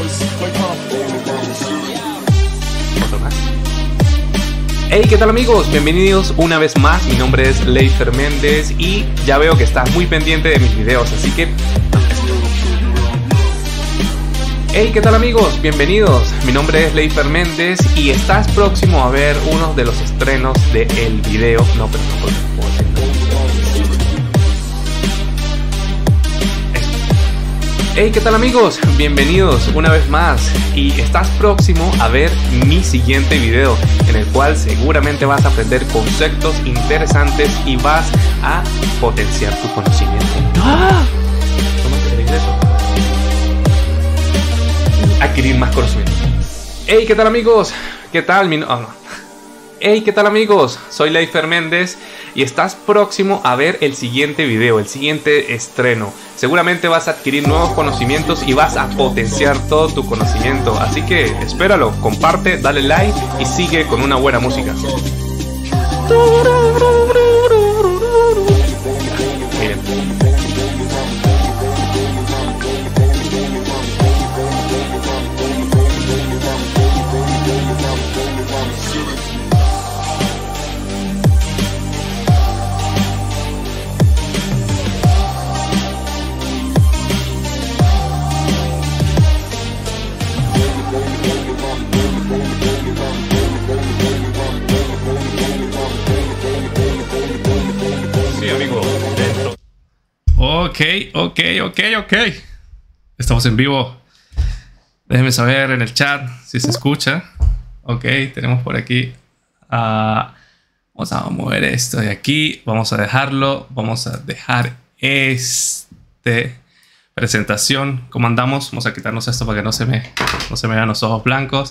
Hey, ¿qué tal amigos? Bienvenidos una vez más, mi nombre es Leifer Méndez y ya veo que estás muy pendiente de mis videos, así que... Hey, ¿qué tal amigos? Bienvenidos, mi nombre es Leifer Méndez y estás próximo a ver uno de los estrenos del video. No, pero no, Hey, ¿qué tal amigos? Bienvenidos una vez más y estás próximo a ver mi siguiente video en el cual seguramente vas a aprender conceptos interesantes y vas a potenciar tu conocimiento. ¡Ah! Adquirir más conocimiento. Hey, ¿qué tal amigos? ¿Qué tal? Hey, ¿qué tal amigos? Soy Leifer Méndez y estás próximo a ver el siguiente video, el siguiente estreno. Seguramente vas a adquirir nuevos conocimientos y vas a potenciar todo tu conocimiento. Así que espéralo, comparte, dale like y sigue con una buena música. Miren. Sí, amigo, dentro. Ok. Estamos en vivo. Déjenme saber en el chat si se escucha. Ok, tenemos por aquí. Vamos a mover esto de aquí. Vamos a dejarlo. Vamos a dejar presentación. ¿Cómo andamos? Vamos a quitarnos esto para que no se me vean los ojos blancos.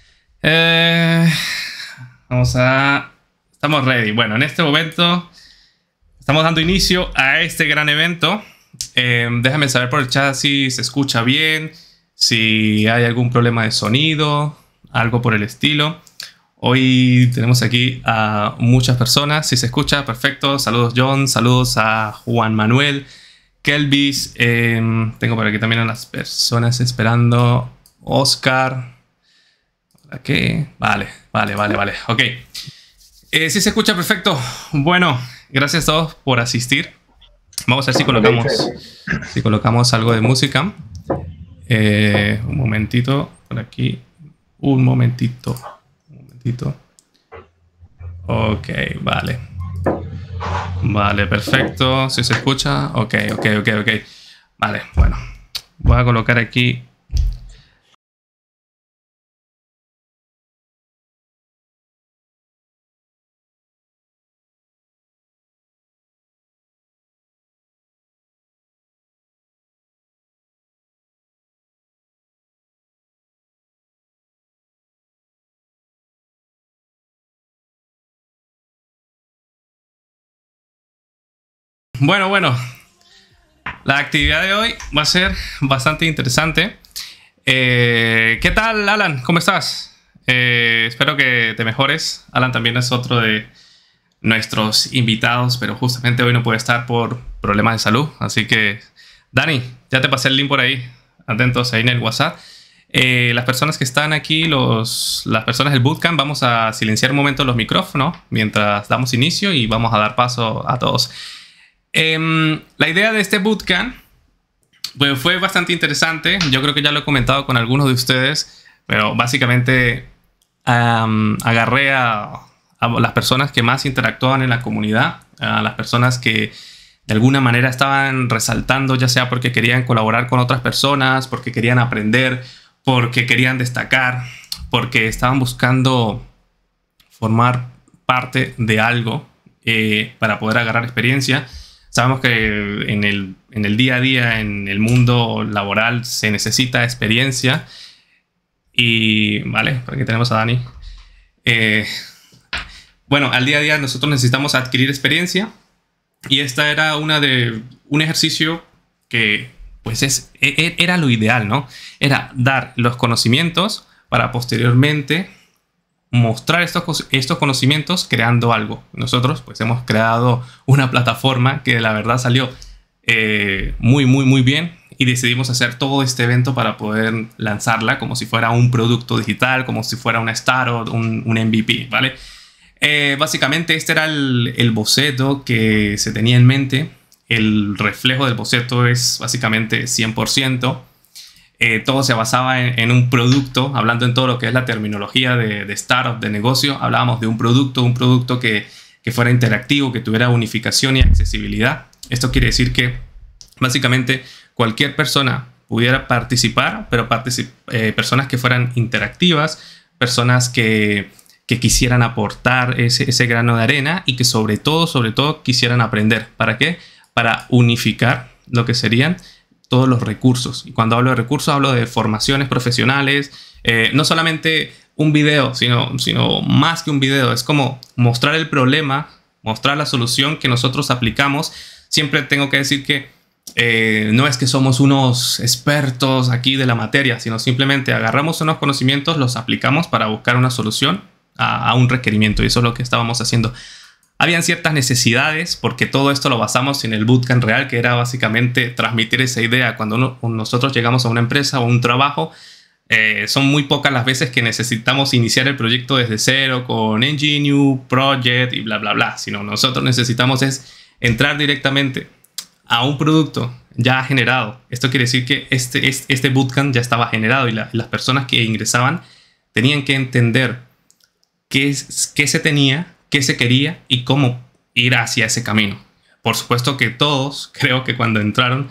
Estamos ready. Bueno, en este momento estamos dando inicio a este gran evento. Déjame saber por el chat si se escucha bien, si hay algún problema de sonido, algo por el estilo. Hoy tenemos aquí a muchas personas. Si se escucha, perfecto. Saludos John, saludos a Juan Manuel, Kelvis. Tengo por aquí también a las personas esperando. Oscar. ¿Qué? Vale. Ok. Si se escucha, perfecto. Bueno, gracias a todos por asistir. Vamos a ver si colocamos algo de música. Un momentito. Por aquí. Un momentito. Ok, vale. Vale, perfecto. Si se escucha. Ok. Vale, bueno. Voy a colocar aquí. Bueno. La actividad de hoy va a ser bastante interesante. ¿Qué tal, Alan? ¿Cómo estás? Espero que te mejores. Alan también es otro de nuestros invitados, pero justamente hoy no puede estar por problemas de salud. Así que, Dani, ya te pasé el link por ahí. Atentos ahí en el WhatsApp. Las personas que están aquí, las personas del bootcamp, vamos a silenciar un momento los micrófonos mientras damos inicio y vamos a dar paso a todos. La idea de este bootcamp pues, fue bastante interesante. Yo creo que ya lo he comentado con algunos de ustedes, pero básicamente agarré a las personas que más interactuaban en la comunidad, a las personas que de alguna manera estaban resaltando, ya sea porque querían colaborar con otras personas, porque querían aprender, porque querían destacar, porque estaban buscando formar parte de algo para poder agarrar experiencia. Sabemos que en el día a día, en el mundo laboral, se necesita experiencia. Y, vale, por aquí tenemos a Dani. Bueno, al día a día nosotros necesitamos adquirir experiencia. Y esta era un ejercicio que, pues, era lo ideal, ¿no? Era dar los conocimientos para posteriormente mostrar estos conocimientos creando algo. Nosotros pues hemos creado una plataforma que la verdad salió muy bien y decidimos hacer todo este evento para poder lanzarla como si fuera un producto digital, como si fuera una startup, un MVP, ¿vale? Básicamente este era el boceto que se tenía en mente. El reflejo del boceto es básicamente 100%. Todo se basaba en un producto, hablando en todo lo que es la terminología de startup, de negocio. Hablábamos de un producto que fuera interactivo, que tuviera unificación y accesibilidad. Esto quiere decir que básicamente cualquier persona pudiera participar, pero personas que fueran interactivas, personas que quisieran aportar ese grano de arena y que sobre todo quisieran aprender. ¿Para qué? Para unificar lo que serían todos los recursos. Y cuando hablo de recursos, hablo de formaciones profesionales, no solamente un video, sino más que un video. Es como mostrar el problema, mostrar la solución que nosotros aplicamos. Siempre tengo que decir que no es que somos unos expertos aquí de la materia, sino simplemente agarramos unos conocimientos, los aplicamos para buscar una solución a un requerimiento. Y eso es lo que estábamos haciendo. Habían ciertas necesidades, porque todo esto lo basamos en el bootcamp real, que era básicamente transmitir esa idea. Cuando nosotros llegamos a una empresa o un trabajo, son muy pocas las veces que necesitamos iniciar el proyecto desde cero con Engine, Project y bla, bla, bla. Sino nosotros necesitamos es entrar directamente a un producto ya generado. Esto quiere decir que este bootcamp ya estaba generado y las personas que ingresaban tenían que entender qué se tenía, qué se quería y cómo ir hacia ese camino. Por supuesto que todos, creo que cuando entraron,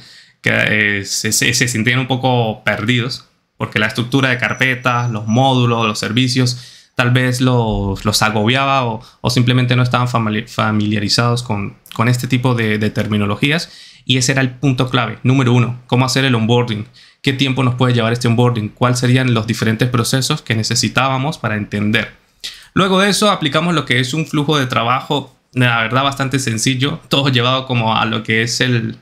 se sentían un poco perdidos, porque la estructura de carpetas, los módulos, los servicios, tal vez los agobiaba o simplemente no estaban familiarizados con este tipo de terminologías. Y ese era el punto clave, número uno, cómo hacer el onboarding, qué tiempo nos puede llevar este onboarding, cuáles serían los diferentes procesos que necesitábamos para entender. Luego de eso aplicamos lo que es un flujo de trabajo, la verdad, bastante sencillo, todo llevado como a lo que es el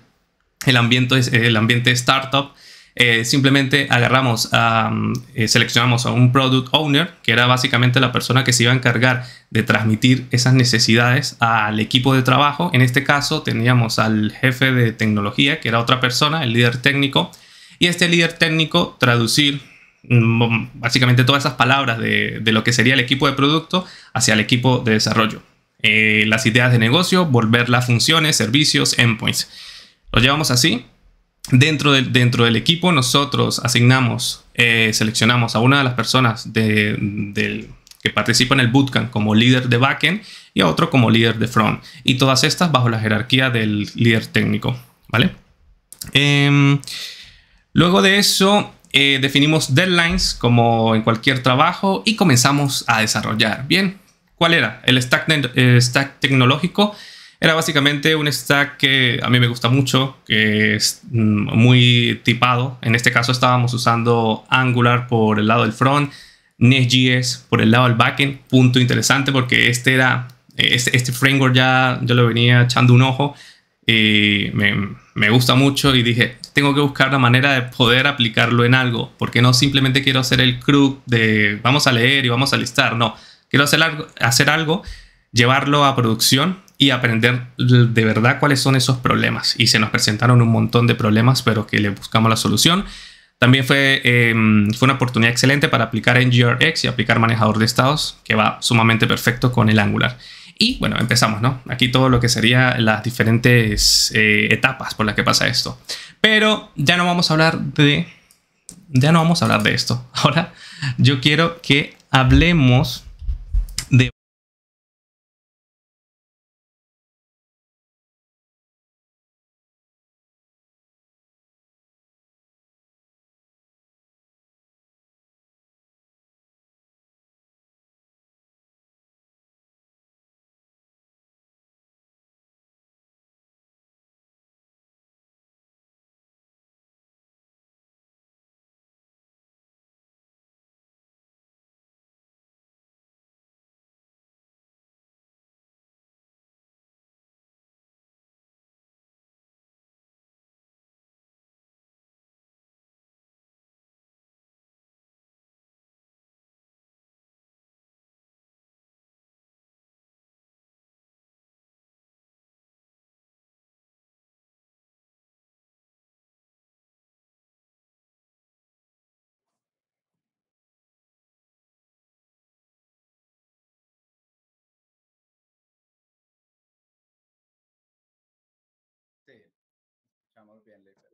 ambiente startup. Simplemente seleccionamos a un product owner, que era básicamente la persona que se iba a encargar de transmitir esas necesidades al equipo de trabajo. En este caso teníamos al jefe de tecnología, que era otra persona, el líder técnico, y este líder técnico traducir básicamente todas esas palabras de lo que sería el equipo de producto hacia el equipo de desarrollo. Las ideas de negocio, volver las funciones, servicios, endpoints. Lo llevamos así. Dentro del equipo nosotros seleccionamos a una de las personas que participa en el bootcamp como líder de backend y a otro como líder de front. Y todas estas bajo la jerarquía del líder técnico, ¿vale? Luego de eso definimos deadlines como en cualquier trabajo y comenzamos a desarrollar. Bien, ¿cuál era? El stack tecnológico era básicamente un stack que a mí me gusta mucho, que es muy tipado. En este caso estábamos usando Angular por el lado del front, Next.js por el lado del backend. Punto interesante porque este framework ya yo lo venía echando un ojo y me gusta mucho y dije, tengo que buscar la manera de poder aplicarlo en algo, porque no simplemente quiero hacer el CRUD de vamos a leer y vamos a listar. No, quiero hacer algo, llevarlo a producción y aprender de verdad cuáles son esos problemas. Y se nos presentaron un montón de problemas, pero que le buscamos la solución. También fue una oportunidad excelente para aplicar NGRX y aplicar manejador de estados, que va sumamente perfecto con el Angular. Y bueno, empezamos, ¿no? Aquí todo lo que serían las diferentes etapas por las que pasa esto. Pero ya no vamos a hablar de esto. Ahora yo quiero que hablemos de escuchamos bien, Leifer.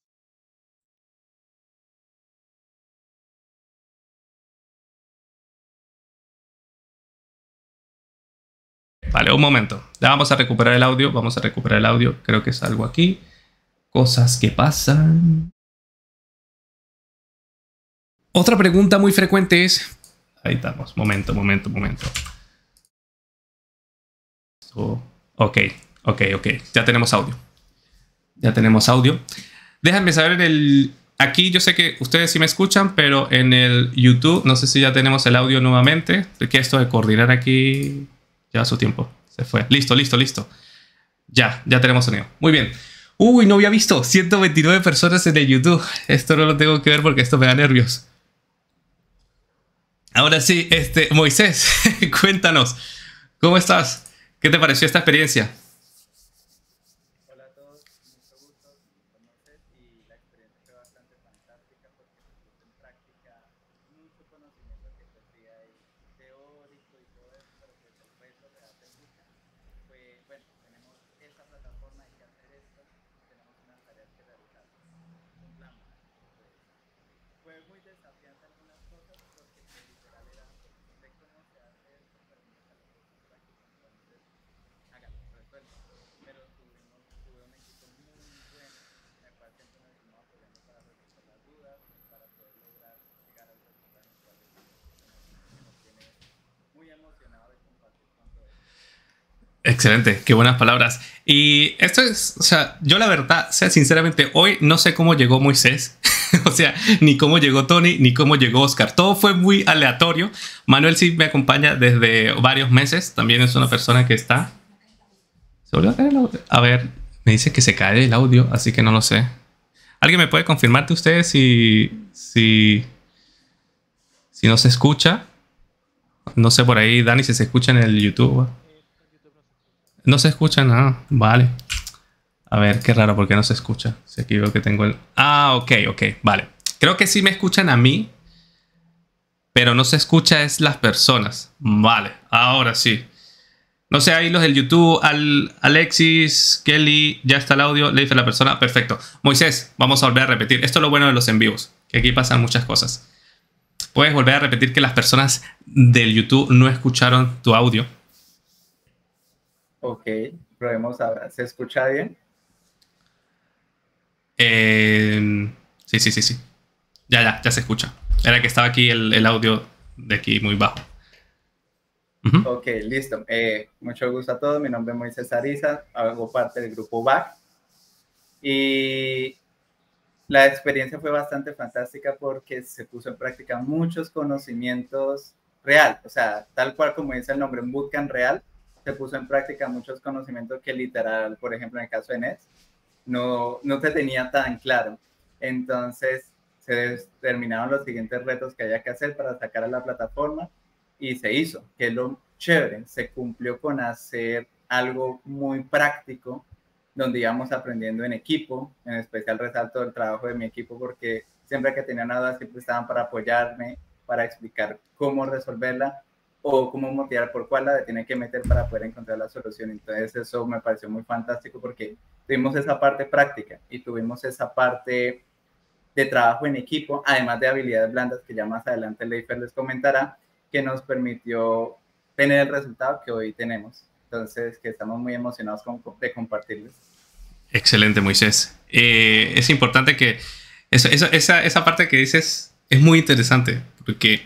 Vale, un momento. Ya vamos a recuperar el audio. Vamos a recuperar el audio. Creo que es algo aquí. Cosas que pasan. Otra pregunta muy frecuente es... Ahí estamos. Momento. Ok. Ya tenemos audio. Déjenme saber en el... Aquí yo sé que ustedes sí me escuchan, pero en el YouTube no sé si ya tenemos el audio nuevamente. Que esto de coordinar aquí lleva su tiempo. Se fue. Listo. Ya tenemos sonido. Muy bien. Uy, no había visto 129 personas en el YouTube. Esto no lo tengo que ver porque esto me da nervios. Ahora sí, Moisés, cuéntanos. ¿Cómo estás? ¿Qué te pareció esta experiencia? Hola a todos, mucho gusto, me conoces y la experiencia fue bastante fantástica porque se puso en práctica mucho conocimiento que pues sí hay teórico y todo eso, pero pues el reto real del bootcamp fue, bueno, tenemos esta plataforma, hay que hacer esto, tenemos unas tareas que realizar, cumplamos. Pues, fue muy desafiante algunas cosas porque pues, literal era, sé cómo se hace esto, pero no sale por su práctica, entonces hágalo, resuelva. Pero tuve un equipo muy bueno, en el cual siempre nos estuvimos apoyando para resolver las dudas, para poder lograr llegar al resultado en el cual que nos tiene muy emocionado de compartir con todos. Excelente, qué buenas palabras. Y esto es, o sea, yo la verdad, o sea, sinceramente, hoy no sé cómo llegó Moisés, o sea, ni cómo llegó Tony, ni cómo llegó Oscar. Todo fue muy aleatorio. Manuel sí me acompaña desde varios meses, también es una persona que está... ¿Se volvió a caer el audio? A ver, me dice que se cae el audio, así que no lo sé. ¿Alguien me puede confirmar de ustedes si no se escucha? No sé por ahí, Dani, si se escucha en el YouTube. No se escucha nada. Vale. A ver, qué raro, porque no se escucha. Si aquí veo que tengo el... Ah, ok, vale. Creo que sí me escuchan a mí, pero no se escucha es las personas. Vale, ahora sí. No sé, ahí los del YouTube, Alexis, Kelly, ya está el audio, le dice la persona, perfecto. Moisés, vamos a volver a repetir. Esto es lo bueno de los en vivos, que aquí pasan muchas cosas. Puedes volver a repetir que las personas del YouTube no escucharon tu audio. Ok, probemos ahora. ¿Se escucha bien? Sí. Ya se escucha. Era que estaba aquí el audio de aquí muy bajo. Ok, listo. Mucho gusto a todos. Mi nombre es Moisés Ariza, hago parte del grupo BAC. Y la experiencia fue bastante fantástica porque se puso en práctica muchos conocimimientos real, o sea, tal cual como dice el nombre, un bootcamp real, se puso en práctica muchos conocimientos que literal, por ejemplo, en el caso de NETS, no te tenía tan claro. Entonces, se determinaron los siguientes retos que había que hacer para sacar a la plataforma y se hizo, que es lo chévere, se cumplió con hacer algo muy práctico donde íbamos aprendiendo en equipo, en especial resalto el trabajo de mi equipo porque siempre que tenía una duda siempre estaban para apoyarme, para explicar cómo resolverla o cómo motivar por cuál la tiene que meter para poder encontrar la solución. Entonces eso me pareció muy fantástico porque tuvimos esa parte práctica y tuvimos esa parte de trabajo en equipo, además de habilidades blandas que ya más adelante Leifer les comentará, que nos permitió tener el resultado que hoy tenemos. Entonces, que estamos muy emocionados de compartirles. Excelente, Moisés. Es importante que esa parte que dices es muy interesante porque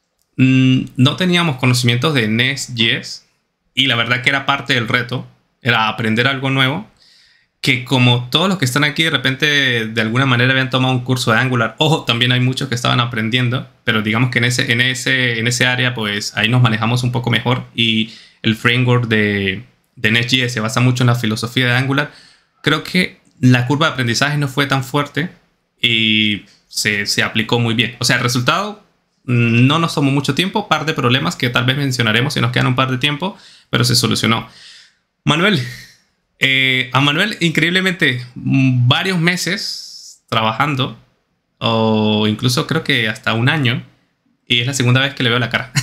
no teníamos conocimientos de Nest.js y la verdad que era parte del reto, era aprender algo nuevo, que como todos los que están aquí de repente de alguna manera habían tomado un curso de Angular, ojo, también hay muchos que estaban aprendiendo, pero digamos que en ese área pues ahí nos manejamos un poco mejor y el framework de Nest.js se basa mucho en la filosofía de Angular. Creo que la curva de aprendizaje no fue tan fuerte y se aplicó muy bien. O sea, el resultado no nos tomó mucho tiempo, par de problemas que tal vez mencionaremos si nos quedan un par de tiempo, pero se solucionó. Manuel, a Manuel increíblemente varios meses trabajando, o incluso creo que hasta un año, y es la segunda vez que le veo la cara.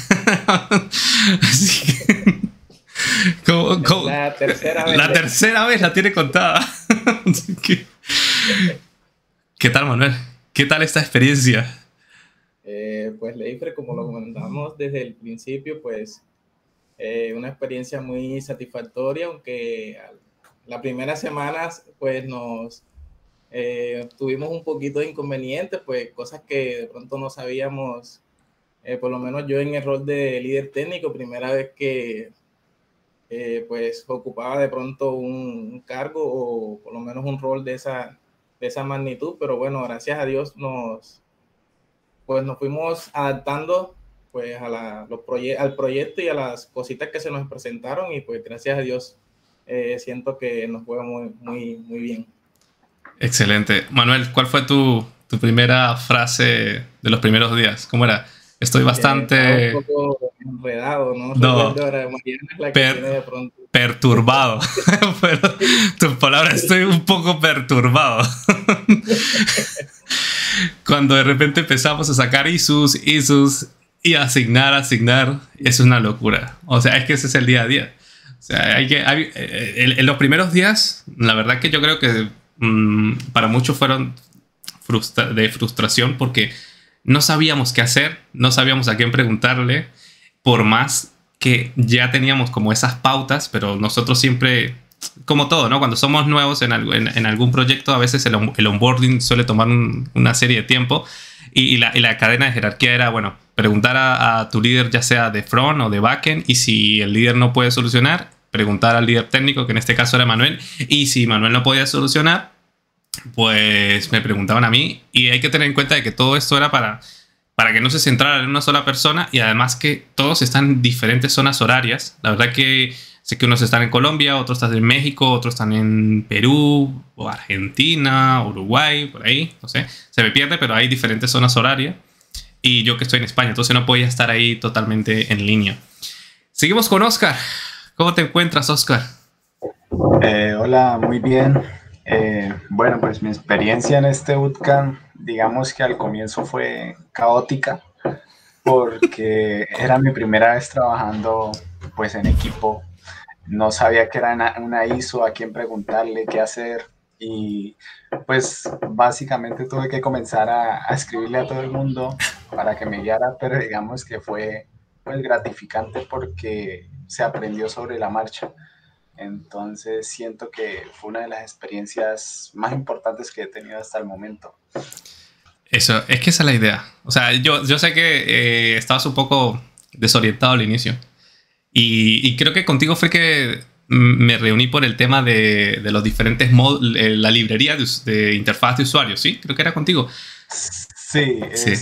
Así que... La tercera vez. La tercera vez la tiene contada. Así que, ¿Qué tal, Manuel? ¿Qué tal esta experiencia? Pues Leifer, como lo comentamos desde el principio, pues una experiencia muy satisfactoria, aunque las primeras semanas pues nos tuvimos un poquito de inconvenientes, pues cosas que de pronto no sabíamos, por lo menos yo en el rol de líder técnico, primera vez que pues ocupaba de pronto un cargo o por lo menos un rol de esa magnitud, pero bueno, gracias a Dios pues nos fuimos adaptando pues al proyecto y a las cositas que se nos presentaron y pues gracias a Dios siento que nos fue muy bien. Excelente. Manuel, ¿cuál fue tu primera frase de los primeros días? ¿Cómo era? Estoy bastante... Un poco enredado, ¿no? No, ahora, Mariana es la que tiene de pronto. Perturbado. Pero tus palabras, estoy un poco perturbado. Cuando de repente empezamos a sacar ISUs y asignar, es una locura. O sea, es que ese es el día a día. O sea, en los primeros días, la verdad que yo creo que para muchos fueron de frustración porque no sabíamos qué hacer, no sabíamos a quién preguntarle, por más que ya teníamos como esas pautas, pero nosotros siempre, como todo, ¿no? Cuando somos nuevos en algún proyecto, a veces el onboarding suele tomar una serie de tiempo y la cadena de jerarquía era, bueno, preguntar a tu líder ya sea de front o de backend, y si el líder no puede solucionar, preguntar al líder técnico, que en este caso era Manuel, y si Manuel no podía solucionar, pues me preguntaban a mí. Y hay que tener en cuenta de que todo esto era para que no se centrara en una sola persona, y además que todos están en diferentes zonas horarias. La verdad que sé que unos están en Colombia, otros están en México, otros están en Perú o Argentina, Uruguay, por ahí, no sé, se me pierde, pero hay diferentes zonas horarias, y yo que estoy en España, entonces no podía estar ahí totalmente en línea. Seguimos con Oscar. ¿Cómo te encuentras, Oscar? Hola, muy bien. Bueno, pues mi experiencia en este bootcamp, digamos que al comienzo fue caótica porque era mi primera vez trabajando pues en equipo. No sabía qué era una ISO, a quién preguntarle, qué hacer, y pues básicamente tuve que comenzar a escribirle a todo el mundo para que me guiara, pero digamos que fue pues gratificante porque se aprendió sobre la marcha. Entonces siento que fue una de las experiencias más importantes que he tenido hasta el momento. Eso, es que esa es la idea. O sea, yo sé que estabas un poco desorientado al inicio. Y creo que contigo fue que me reuní por el tema de los diferentes modos, la librería de interfaz de usuario, ¿sí? Creo que era contigo. Sí,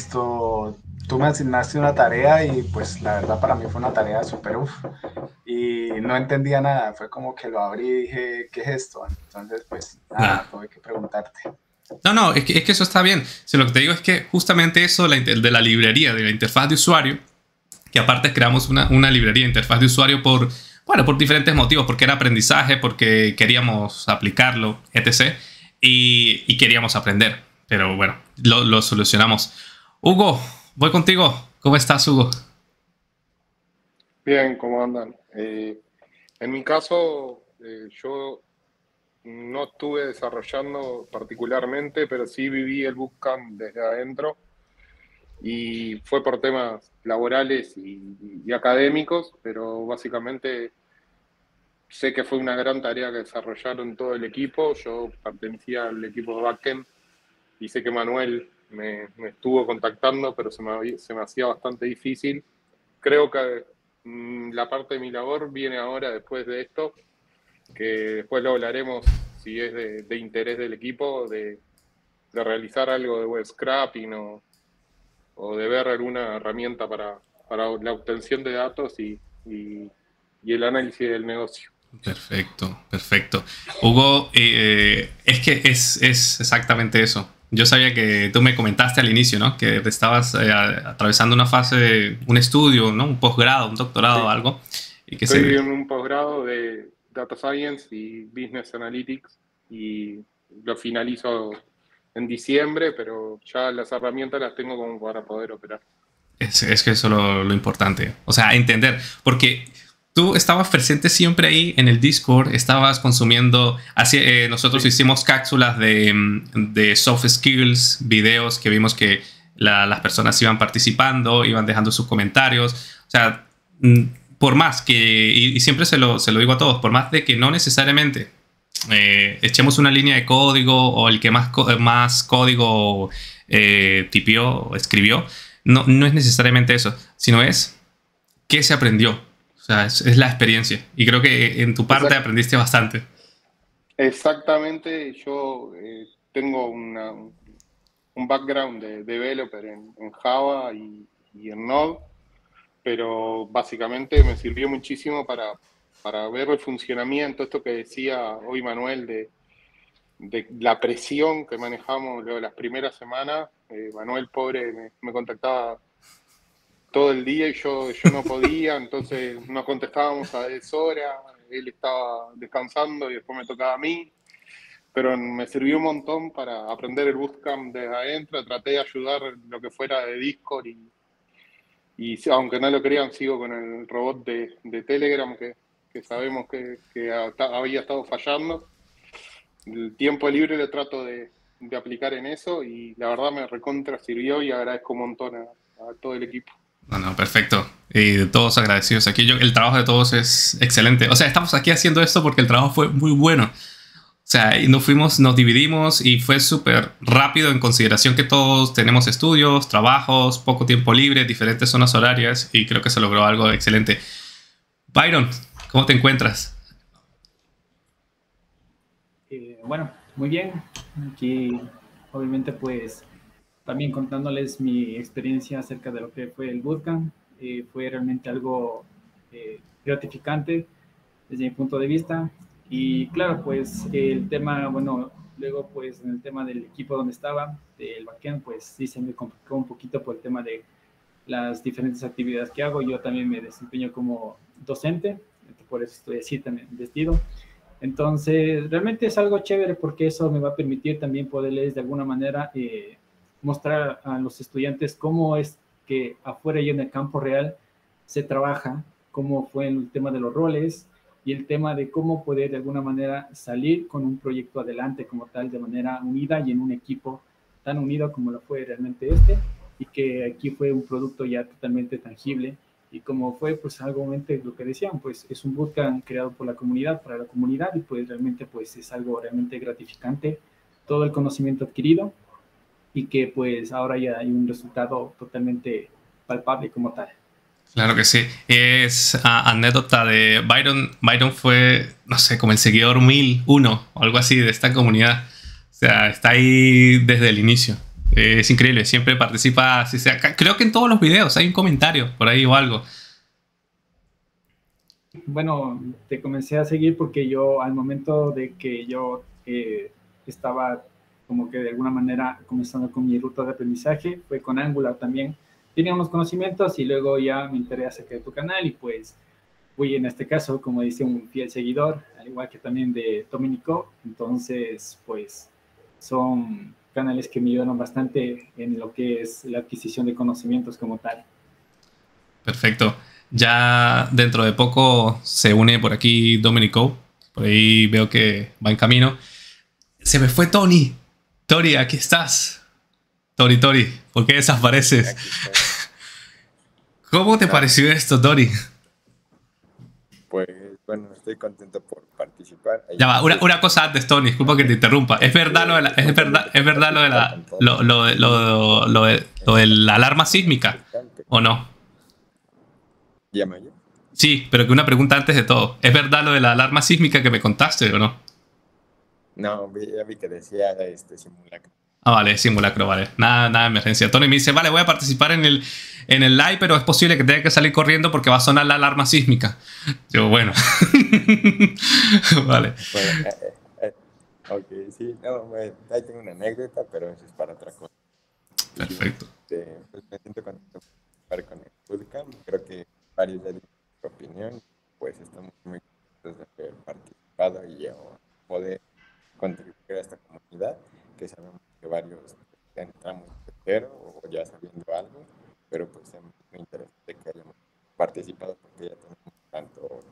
tú me asignaste una tarea y pues la verdad para mí fue una tarea súper y no entendía nada. Fue como que lo abrí y dije, ¿qué es esto? Entonces pues nada, tuve que preguntarte. No, es que eso está bien. Si lo que te digo es que justamente eso de la librería, de la interfaz de usuario, que aparte creamos una librería de interfaz de usuario por diferentes motivos, porque era aprendizaje, porque queríamos aplicarlo, etc. Y queríamos aprender. Pero bueno, lo solucionamos. Hugo, voy contigo. ¿Cómo estás, Hugo? Bien, ¿cómo andan? En mi caso, yo no estuve desarrollando particularmente, pero sí viví el bootcamp desde adentro, y fue por temas laborales y académicos, pero básicamente sé que fue una gran tarea que desarrollaron todo el equipo. Yo pertenecía al equipo de backend y sé que Manuel me estuvo contactando, pero se me hacía bastante difícil. Creo que la parte de mi labor viene ahora, después de esto, que después lo hablaremos si es de interés del equipo, de realizar algo de web scraping o de ver alguna herramienta para la obtención de datos y el análisis del negocio. Perfecto. Hugo, es que es exactamente eso. Yo sabía que tú me comentaste al inicio, ¿no? Que te estabas atravesando una fase de un estudio, ¿no? Un posgrado, un doctorado o algo. Y que Estoy en un posgrado de Data Science y Business Analytics y lo finalizo en diciembre, pero ya las herramientas las tengo como para poder operar. Es que eso es lo importante. O sea, entender. Porque tú estabas presente siempre ahí en el Discord, estabas consumiendo, así, nosotros hicimos cápsulas de soft skills, videos que vimos que las personas iban participando, iban dejando sus comentarios, o sea, por más que, y siempre se lo digo a todos, por más de que no necesariamente echemos una línea de código o el que más código tipió o escribió, no es necesariamente eso, sino es qué se aprendió. O sea, es la experiencia. Y creo que en tu parte aprendiste bastante. Exactamente. Yo tengo un background de developer en Java y en Node, pero básicamente me sirvió muchísimo para ver el funcionamiento, esto que decía hoy Manuel de la presión que manejamos las primeras semanas. Manuel, pobre, me contactaba todo el día y yo no podía, entonces nos contestábamos a deshora, él estaba descansando y después me tocaba a mí, pero me sirvió un montón para aprender el bootcamp desde adentro. Traté de ayudar lo que fuera de Discord y aunque no lo crean, sigo con el robot de Telegram que sabemos que había estado fallando. El tiempo libre lo trato de aplicar en eso y la verdad me recontra sirvió y agradezco un montón a todo el equipo. No, perfecto. Y todos agradecidos aquí. El trabajo de todos es excelente. O sea, estamos aquí haciendo esto porque el trabajo fue muy bueno. O sea, nos dividimos y fue súper rápido en consideración que todos tenemos estudios, trabajos, poco tiempo libre, diferentes zonas horarias y creo que se logró algo excelente. Byron, ¿cómo te encuentras? Bueno, muy bien. Aquí, obviamente, pues también contándoles mi experiencia acerca de lo que fue el bootcamp. Fue realmente algo gratificante desde mi punto de vista. Y claro, pues el tema, bueno, luego pues en el tema del equipo donde estaba, del backend, pues sí se me complicó un poquito por el tema de las diferentes actividades que hago. Yo también me desempeño como docente, por eso estoy así también vestido. Entonces, realmente es algo chévere porque eso me va a permitir también poderles de alguna manera mostrar a los estudiantes cómo es que afuera y en el campo real se trabaja, cómo fue el tema de los roles y el tema de cómo poder de alguna manera salir con un proyecto adelante como tal, de manera unida y en un equipo tan unido como lo fue realmente y que aquí fue un producto ya totalmente tangible. Y como fue, pues, algo lo que decían, pues, es un bootcamp creado por la comunidad, para la comunidad, y pues, realmente, pues, es algo realmente gratificante, todo el conocimiento adquirido, y que, pues, ahora ya hay un resultado totalmente palpable como tal. Claro que sí. Es anécdota de Byron. Byron fue, no sé, como el seguidor 1001 o algo así de esta comunidad. O sea, está ahí desde el inicio. Es increíble, siempre participa, si sea, creo que en todos los videos hay un comentario por ahí o algo. Bueno, te comencé a seguir porque yo al momento de que yo estaba como que de alguna manera comenzando con mi ruta de aprendizaje, fue con Angular también. Tenía unos conocimientos y luego ya me enteré acerca de tu canal y pues fui en este caso, como dice, un fiel seguidor, al igual que también de Dominico. Entonces, pues son canales que me ayudaron bastante en lo que es la adquisición de conocimientos como tal. Perfecto. Ya dentro de poco se une por aquí Dominico. Por ahí veo que va en camino. Se me fue Tony. Tori, aquí estás. Tori, ¿por qué desapareces? ¿Cómo te pareció esto, Tori? Pues bueno, estoy contento por participar. Ya va, una cosa antes, Tony, disculpa que te interrumpa. ¿Es verdad lo de la alarma sísmica o no? ¿Ya me oye? Sí, pero que una pregunta antes de todo. ¿Es verdad lo de la alarma sísmica que me contaste o no? No, ya vi que decía simulacro. Ah, vale, simulacro, vale. Nada de emergencia. Tony me dice, vale, voy a participar en el live, pero es posible que tenga que salir corriendo porque va a sonar la alarma sísmica. Yo, bueno. Vale. Bueno, ok, sí, no, bueno, ahí tengo una anécdota, pero eso es para otra cosa. Perfecto. Pues me siento contento por participar con el bootcamp. Creo que varios ya dieron su opinión, pues estamos muy contentos de haber participado y poder contribuir a esta comunidad, que sabemos que varios entramos de cero o ya sabiendo algo, pero pues es muy interesante que hayamos participado porque ya tenemos tanto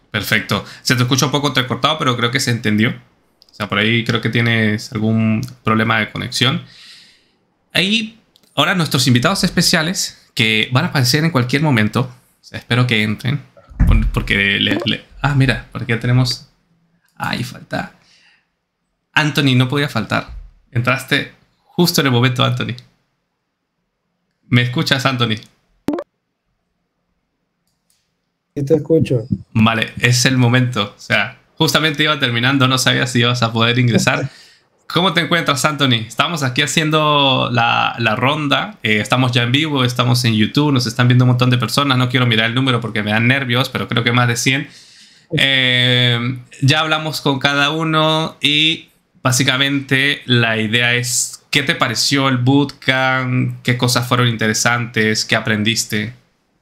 Perfecto. Se te escucha un poco entrecortado, pero creo que se entendió. O sea, por ahí creo que tienes algún problema de conexión. Ahí, ahora nuestros invitados especiales que van a aparecer en cualquier momento. O sea, espero que entren. Porque ah, mira, por aquí tenemos... Ahí falta... Anthony no podía faltar. Entraste justo en el momento, Anthony. ¿Me escuchas, Anthony? Sí, te escucho. Vale, es el momento. O sea, justamente iba terminando, no sabía si ibas a poder ingresar. ¿Cómo te encuentras, Anthony? Estamos aquí haciendo la ronda. Estamos ya en vivo, estamos en YouTube, nos están viendo un montón de personas. No quiero mirar el número porque me dan nervios, pero creo que más de 100. Ya hablamos con cada uno y básicamente la idea es ¿qué te pareció el bootcamp? ¿Qué cosas fueron interesantes? ¿Qué aprendiste?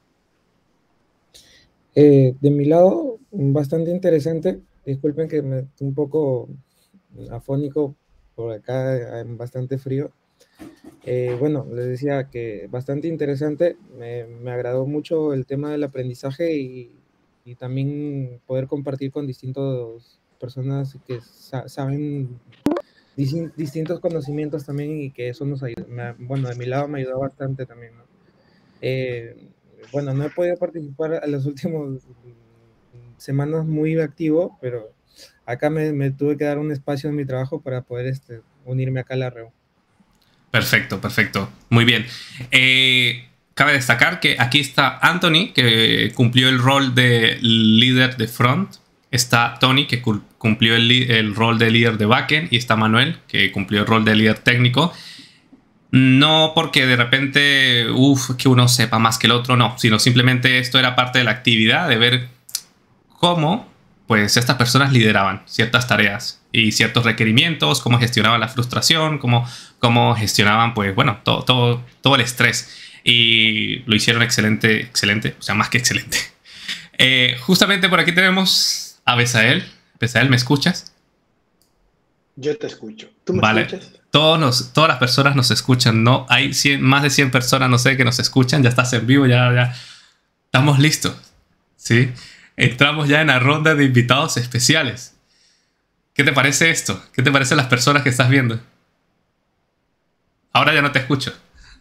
De mi lado, bastante interesante. Disculpen que me estoy un poco afónico, por acá hay bastante frío. Bueno, les decía que bastante interesante. Me agradó mucho el tema del aprendizaje y también poder compartir con distintas personas que saben distintos conocimientos también y que eso nos ayuda. Bueno, de mi lado me ayudó bastante también, ¿no? Bueno, no he podido participar en las últimas semanas muy activo, pero acá me tuve que dar un espacio en mi trabajo para poder unirme acá a la reunión. Perfecto, perfecto. Muy bien. Cabe destacar que aquí está Anthony, que cumplió el rol de líder de front. Está Tony, que cumplió el rol de líder de backend. Y está Manuel, que cumplió el rol de líder técnico. No porque de repente, que uno sepa más que el otro, no. Sino simplemente esto era parte de la actividad de ver cómo pues estas personas lideraban ciertas tareas y ciertos requerimientos, cómo gestionaban la frustración, cómo gestionaban, pues bueno, todo el estrés. Y lo hicieron excelente, o sea, más que excelente. Justamente por aquí tenemos a Besael. Besael, ¿me escuchas? Yo te escucho. ¿Tú me escuchas? Todas las personas nos escuchan, ¿no? Hay más de 100 personas, no sé, que nos escuchan. Ya estás en vivo, ya estamos listos, ¿sí? Entramos ya en la ronda de invitados especiales. ¿Qué te parece esto? ¿Qué te parecen las personas que estás viendo? Ahora ya no te escucho.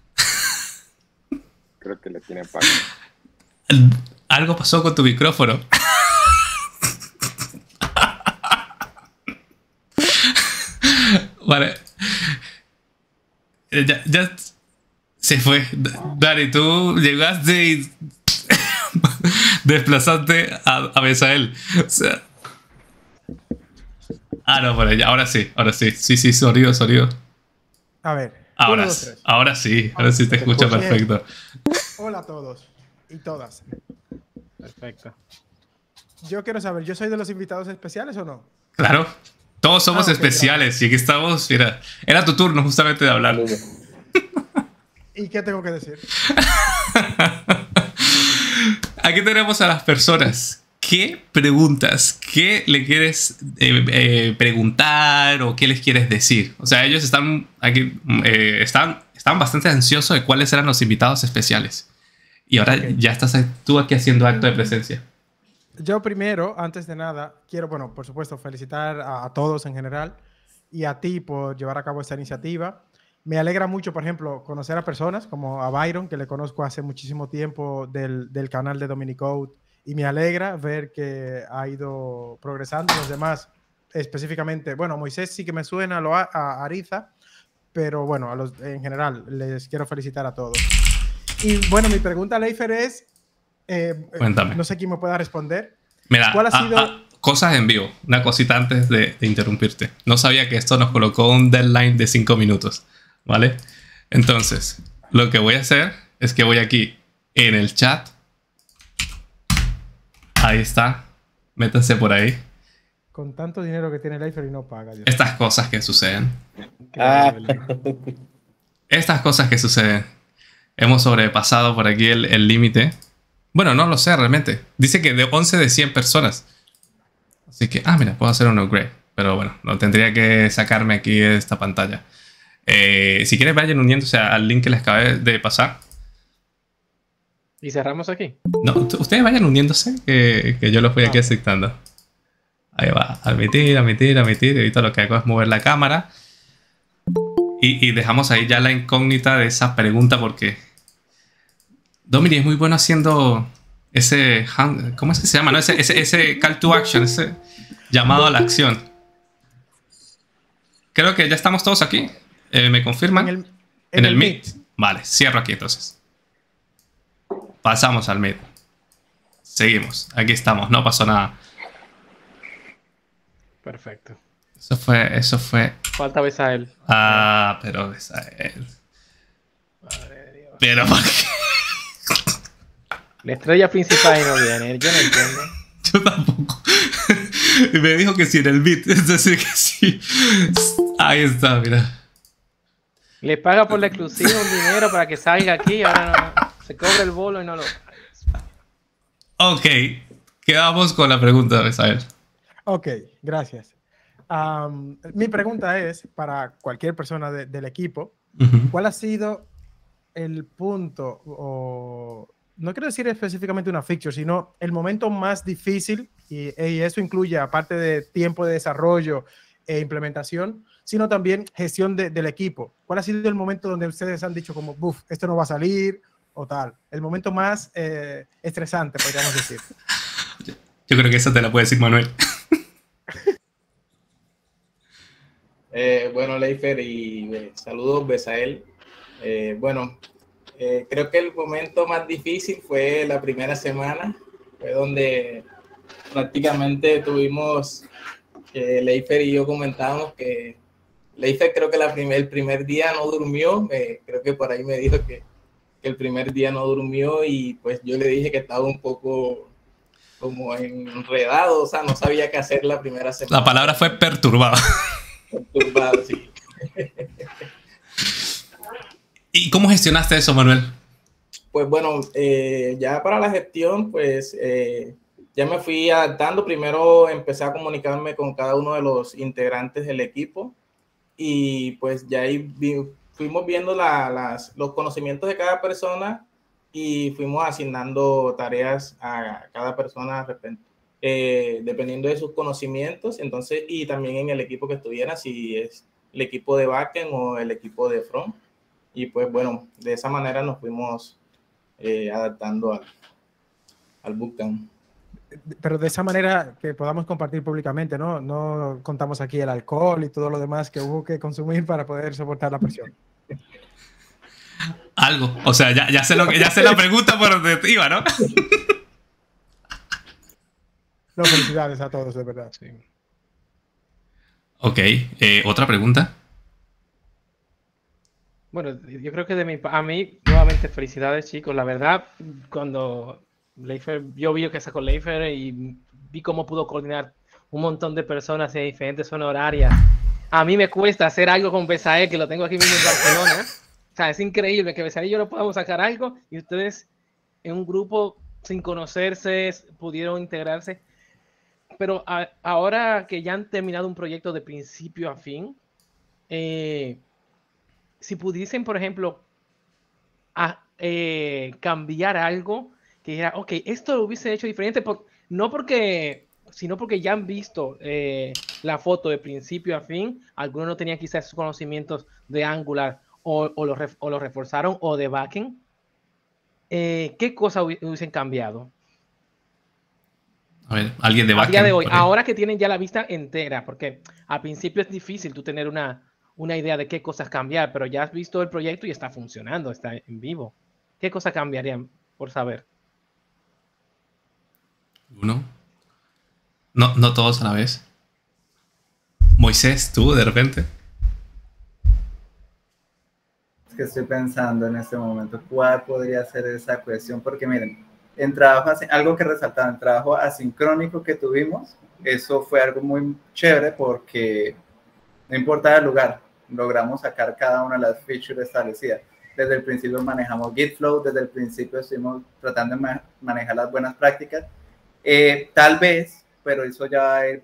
Creo que le tiene pago. Algo pasó con tu micrófono. Vale. Ya se fue. Dani, tú llegaste y desplazaste a Besael. O sea, no, por allá. Ahora sí. Sí, sonido. A ver. Ahora sí te escucho perfecto. Hola a todos y todas. Perfecto. Yo quiero saber, ¿yo soy de los invitados especiales o no? Claro. Todos somos okay, especiales. Claro. Y aquí estamos. Mira, era tu turno justamente de hablar. ¿Y qué tengo que decir? Aquí tenemos a las personas. ¿Qué preguntas? ¿Qué le quieres preguntar o qué les quieres decir? O sea, ellos están aquí, están bastante ansiosos de cuáles eran los invitados especiales. Y ahora ya estás tú aquí haciendo acto de presencia. Yo primero, antes de nada, quiero, bueno, por supuesto, felicitar a todos en general y a ti por llevar a cabo esta iniciativa. Me alegra mucho, por ejemplo, conocer a personas como a Byron, que le conozco hace muchísimo tiempo del canal de Dominicode, y me alegra ver que ha ido progresando. Los demás, específicamente, bueno, Moisés sí que me suena, a Ariza, pero bueno, en general les quiero felicitar a todos. Y bueno, mi pregunta a Leifer es, cuéntame. No sé quién me pueda responder. Mira, ¿cuál ha sido...? Cosas en vivo. Una cosita antes de interrumpirte. No sabía que esto nos colocó un deadline de 5 minutos. ¿Vale? Entonces, lo que voy a hacer es que voy aquí en el chat. Ahí está. Métanse por ahí. Con tanto dinero que tiene Leifer y no paga. Dios. Estas cosas que suceden. Estas cosas que suceden. Hemos sobrepasado por aquí el límite. Bueno, no lo sé realmente. Dice que de 11 de 100 personas. Así que, mira, puedo hacer un upgrade. Pero bueno, no tendría que sacarme aquí de esta pantalla. Si quieren, vayan uniéndose al link que les acabé de pasar. ¿Y cerramos aquí? No, ustedes vayan uniéndose, que yo los voy aquí aceptando. Ahí va, admitir. Ahorita lo que hago es mover la cámara. Y dejamos ahí ya la incógnita de esa pregunta porque Domini es muy bueno haciendo ese... ¿Cómo es que se llama? ¿No? Ese call to action, ese llamado a la acción. Creo que ya estamos todos aquí. ¿Me confirman? En el Meet. Vale, cierro aquí entonces. Pasamos al Meet. Seguimos. Aquí estamos, no pasó nada. Perfecto. Eso fue. Falta Besael. Ah, pero Besael. Pero ¿por qué? La estrella principal no viene, yo no entiendo. Yo tampoco. Me dijo que sí en el beat, es decir, que sí. Ahí está, mira. Le paga por la exclusiva un dinero para que salga aquí y ahora no, se cobra el bolo y no lo... Ok, quedamos con la pregunta, Besael. Ok, gracias. Mi pregunta es, para cualquier persona del equipo, ¿cuál ha sido el punto, o no quiero decir específicamente una feature, sino el momento más difícil, y eso incluye, aparte de tiempo de desarrollo e implementación, sino también gestión del equipo? ¿Cuál ha sido el momento donde ustedes han dicho como, buf, esto no va a salir o tal? El momento más estresante, podríamos decir. Yo creo que eso te la puede decir Manuel. Bueno, Leifer, y saludos, Besael. Creo que el momento más difícil fue la primera semana, fue donde prácticamente tuvimos, Leifer y yo comentábamos que Leifer creo que el primer día no durmió, creo que por ahí me dijo que el primer día no durmió y pues yo le dije que estaba un poco como enredado, o sea, no sabía qué hacer la primera semana. La palabra fue perturbado. Perturbado, sí. ¿Y cómo gestionaste eso, Manuel? Pues bueno, ya para la gestión, pues ya me fui adaptando. Primero empecé a comunicarme con cada uno de los integrantes del equipo y pues ya ahí fuimos viendo los conocimientos de cada persona y fuimos asignando tareas a cada persona dependiendo de sus conocimientos. Entonces, y también en el equipo que estuviera, si es el equipo de backend o el equipo de front. Y pues bueno, de esa manera nos fuimos adaptando al bootcamp. Pero de esa manera que podamos compartir públicamente, ¿no? No contamos aquí el alcohol y todo lo demás que hubo que consumir para poder soportar la presión. Algo. O sea, ya sé la pregunta por donde te iba, ¿no? No, felicidades a todos, de verdad. Sí. Ok, ¿otra pregunta? Bueno, yo creo que a mí, nuevamente, felicidades, chicos. La verdad, cuando Leifer, yo vi que sacó Leifer y vi cómo pudo coordinar un montón de personas en diferentes zonas horarias. A mí me cuesta hacer algo con Besael, que lo tengo aquí mismo en Barcelona. O sea, es increíble que Besael y yo no podamos sacar algo y ustedes en un grupo sin conocerse pudieron integrarse. Pero ahora que ya han terminado un proyecto de principio a fin, si pudiesen, por ejemplo, cambiar algo, que dijera, ok, esto lo hubiese hecho diferente, sino porque ya han visto la foto de principio a fin, algunos no tenían quizás sus conocimientos de Angular o lo reforzaron, o de backend, ¿qué cosas hubiesen cambiado? A ver, alguien de backend. A día de hoy, ahora que tienen ya la vista entera, porque al principio es difícil tú tener una idea de qué cosas cambiar, pero ya has visto el proyecto y está funcionando, está en vivo. ¿Qué cosas cambiarían por saber? Uno. No todos a la vez. Moisés, tú de repente. Es que estoy pensando en este momento cuál podría ser esa cuestión, porque miren, en trabajo, algo que resaltaba, el trabajo asincrónico que tuvimos, eso fue algo muy chévere porque no importaba el lugar, logramos sacar cada una de las features establecidas. Desde el principio manejamos GitFlow, desde el principio estuvimos tratando de manejar las buenas prácticas. Tal vez, pero eso ya va a ir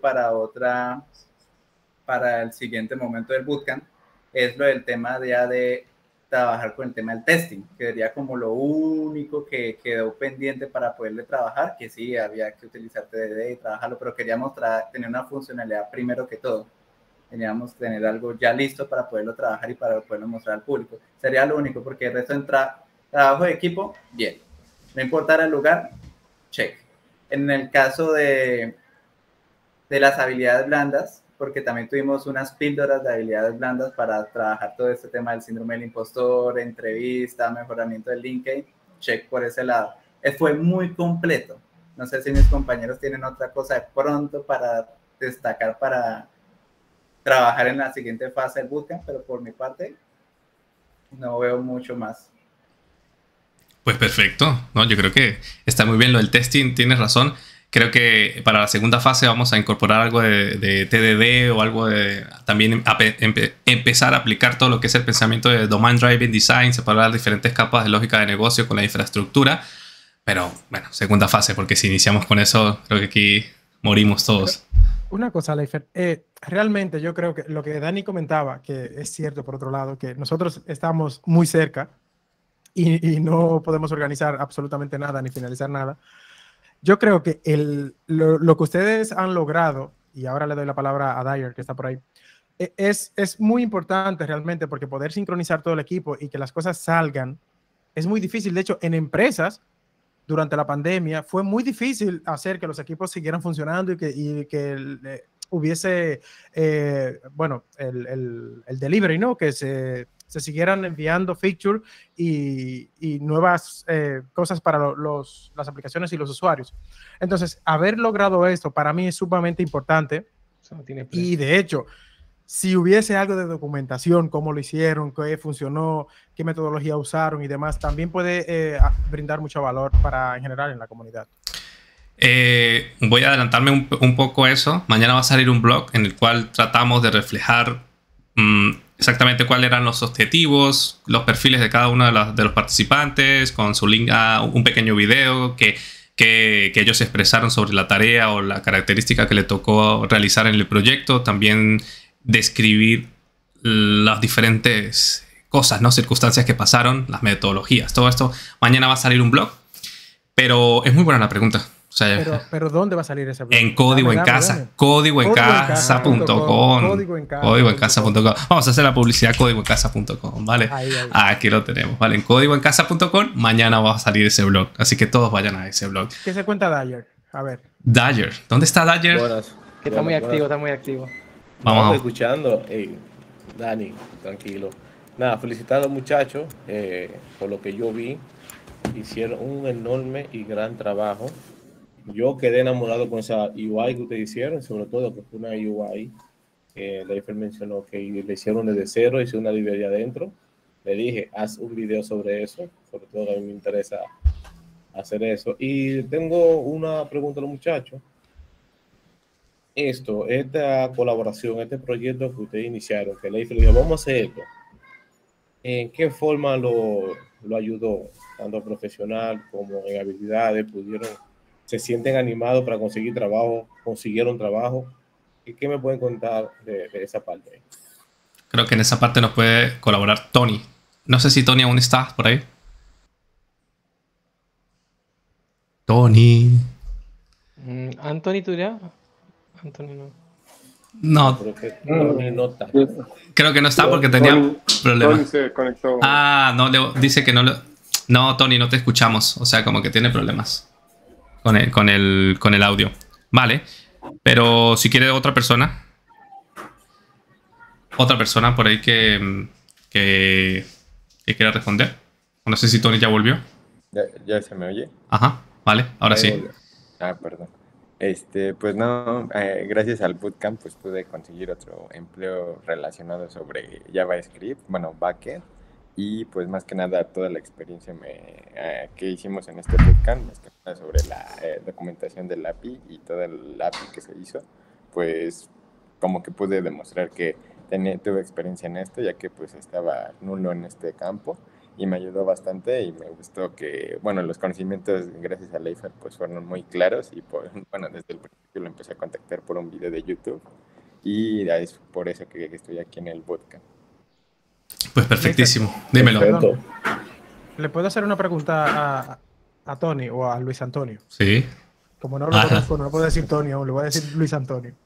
para el siguiente momento del bootcamp, es lo del tema de trabajar con el tema del testing, que sería como lo único que quedó pendiente para poderle trabajar, que sí, había que utilizar TDD y trabajarlo, pero queríamos tener una funcionalidad primero que todo. Teníamos que tener algo ya listo para poderlo trabajar y para poderlo mostrar al público. Sería lo único, porque el resto trabajo de equipo, bien. No importara el lugar, check. En el caso de las habilidades blandas, porque también tuvimos unas píldoras de habilidades blandas para trabajar todo este tema del síndrome del impostor, entrevista, mejoramiento del LinkedIn, check por ese lado. Fue muy completo. No sé si mis compañeros tienen otra cosa de pronto para destacar, para trabajar en la siguiente fase del bootcamp, pero por mi parte no veo mucho más. Pues perfecto, ¿no? Yo creo que está muy bien lo del testing, tienes razón. Creo que para la segunda fase vamos a incorporar algo de TDD o algo de también empezar a aplicar todo lo que es el pensamiento de Domain Driven Design, separar las diferentes capas de lógica de negocio con la infraestructura. Pero bueno, segunda fase, porque si iniciamos con eso, creo que aquí morimos todos. Una cosa, Leifer, realmente yo creo que lo que Dani comentaba, que es cierto por otro lado, que nosotros estamos muy cerca y no podemos organizar absolutamente nada ni finalizar nada. Yo creo que lo que ustedes han logrado, y ahora le doy la palabra a Dyer, que está por ahí, es muy importante realmente, porque poder sincronizar todo el equipo y que las cosas salgan es muy difícil. De hecho, en empresas, durante la pandemia, fue muy difícil hacer que los equipos siguieran funcionando y que hubiese, bueno, el delivery, ¿no? Que se siguieran enviando features y nuevas cosas para las aplicaciones y los usuarios. Entonces, haber logrado esto para mí es sumamente importante. Eso no tiene precio. Y de hecho, si hubiese algo de documentación, cómo lo hicieron, qué funcionó, qué metodología usaron y demás, también puede brindar mucho valor en general en la comunidad. Voy a adelantarme un poco eso. Mañana va a salir un blog en el cual tratamos de reflejar exactamente cuáles eran los objetivos, los perfiles de cada uno de los participantes, con su link a un pequeño video que ellos expresaron sobre la tarea o la característica que le tocó realizar en el proyecto. También describir las diferentes cosas, ¿no? Circunstancias que pasaron, las metodologías, todo esto. Mañana va a salir un blog, pero es muy buena la pregunta. O sea, pero ¿dónde va a salir ese blog? En Código en Casa. Códigoencasa.com. Códigoencasa.com. Vamos a hacer la publicidad códigoencasa.com, ¿vale? Ahí. Aquí lo tenemos, ¿vale? En códigoencasa.com mañana va a salir ese blog. Así que todos vayan a ese blog. ¿Qué se cuenta Dyer? A ver. Dyer. ¿Dónde está Dyer? Buenas. Que está muy activo, está muy activo. Vamos escuchando. Dani, tranquilo. Nada, felicitar a los muchachos por lo que yo vi. Hicieron un enorme y gran trabajo. Yo quedé enamorado con esa UI que ustedes hicieron, sobre todo que fue una UI. Leifer mencionó que le hicieron desde cero, hice una librería adentro. Le dije, haz un video sobre eso, sobre todo a mí me interesa hacer eso. Y tengo una pregunta a los muchachos. Esta colaboración, este proyecto que ustedes iniciaron, que Leifer dijo, vamos a hacer esto. ¿En qué forma lo ayudó? Tanto profesional como en habilidades, se sienten animados para conseguir trabajo, consiguieron trabajo. ¿Qué me pueden contar de esa parte? Creo que en esa parte nos puede colaborar Tony. No sé si Tony aún está por ahí. Tony. Anthony, ¿tú ya? Anthony no. No. Creo que no está porque tenía problemas. Tony se conectó. No, dice que no lo... No, Tony, no te escuchamos. O sea, como que tiene problemas con el audio. Vale. Pero si quiere otra persona por ahí que quiera responder. No sé si Tony ya volvió. ¿Ya se me oye? Ajá, vale, ahora sí. Perdón. Pues no, gracias al bootcamp pues pude conseguir otro empleo relacionado sobre JavaScript, bueno, backend, y pues más que nada toda la experiencia que hicimos en este bootcamp, más que nada sobre la documentación del API y todo el API que se hizo, pues como que pude demostrar que tuve experiencia en esto, ya que pues estaba nulo en este campo. Y me ayudó bastante y me gustó que, bueno, los conocimientos gracias a Leifer pues fueron muy claros y desde el principio lo empecé a contactar por un video de YouTube y es por eso que estoy aquí en el bootcamp. Pues perfectísimo. Dímelo. Perfecto. ¿Le puedo hacer una pregunta a Tony o a Luis Antonio? Sí. Como no lo conozco, no puedo decir Tony, le voy a decir Luis Antonio.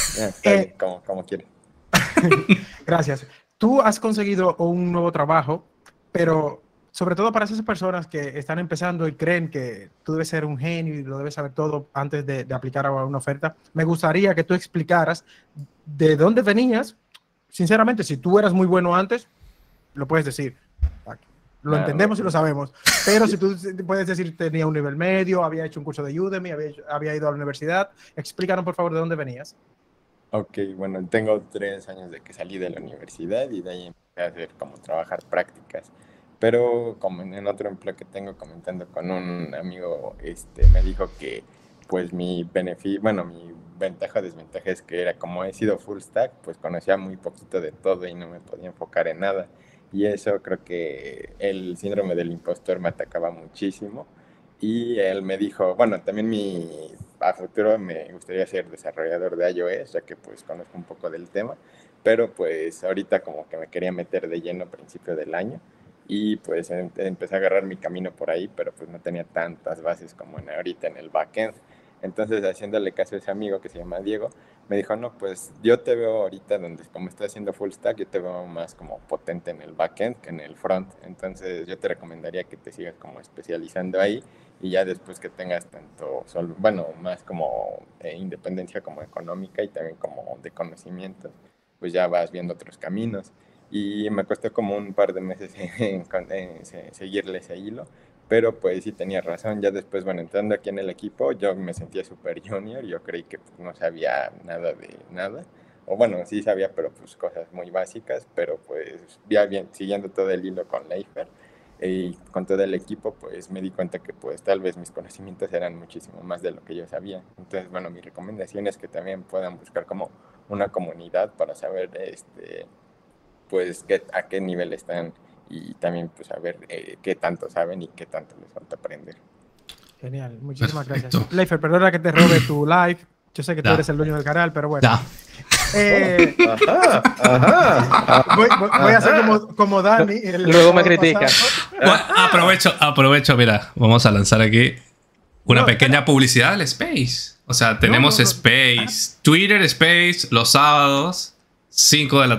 Como quiere. Gracias. Tú has conseguido un nuevo trabajo, pero sobre todo para esas personas que están empezando y creen que tú debes ser un genio y lo debes saber todo antes de aplicar a una oferta, me gustaría que tú explicaras de dónde venías. Sinceramente, si tú eras muy bueno antes, lo puedes decir. Lo entendemos y lo sabemos. Pero si tú puedes decir tenía un nivel medio, había hecho un curso de Udemy, había ido a la universidad, explícanos por favor de dónde venías. Ok, bueno, tengo 3 años de que salí de la universidad y de ahí empecé a hacer como trabajar prácticas. Pero como en otro empleo que tengo, comentando con un amigo, me dijo que pues mi ventaja o desventaja es que era como he sido full stack, pues conocía muy poquito de todo y no me podía enfocar en nada. Y eso creo que el síndrome del impostor me atacaba muchísimo. Y él me dijo, bueno, también a futuro me gustaría ser desarrollador de iOS, ya que pues conozco un poco del tema, pero pues ahorita como que me quería meter de lleno a principio del año y pues empecé a agarrar mi camino por ahí, pero pues no tenía tantas bases como ahorita en el backend. Entonces, haciéndole caso a ese amigo que se llama Diego, me dijo, no, pues yo te veo ahorita como estás haciendo full stack, yo te veo más como potente en el backend que en el front. Entonces, yo te recomendaría que te sigas como especializando ahí y ya después que tengas más como independencia como económica y también como de conocimientos, pues ya vas viendo otros caminos. Y me costó como un par de meses en seguirle ese hilo. Pero pues sí tenía razón, ya después, bueno, entrando aquí en el equipo, yo me sentía súper junior, yo creí que pues, no sabía nada de nada, o bueno, sí sabía, pero pues cosas muy básicas, pero pues ya bien, siguiendo todo el hilo con Leifer y con todo el equipo, pues me di cuenta que pues tal vez mis conocimientos eran muchísimo más de lo que yo sabía. Entonces, bueno, mi recomendación es que también puedan buscar como una comunidad para saber, pues a qué nivel están y también pues saber qué tanto saben y qué tanto les falta aprender. Genial, muchísimas gracias. Leifer, perdona que te robe tu live. Yo sé que tú eres el dueño del canal, pero bueno. Voy a hacer como Dani. Luego me critica. Aprovecho, mira, vamos a lanzar aquí una pequeña publicidad del Space. O sea, tenemos Space, Twitter Space, los sábados, 5 de la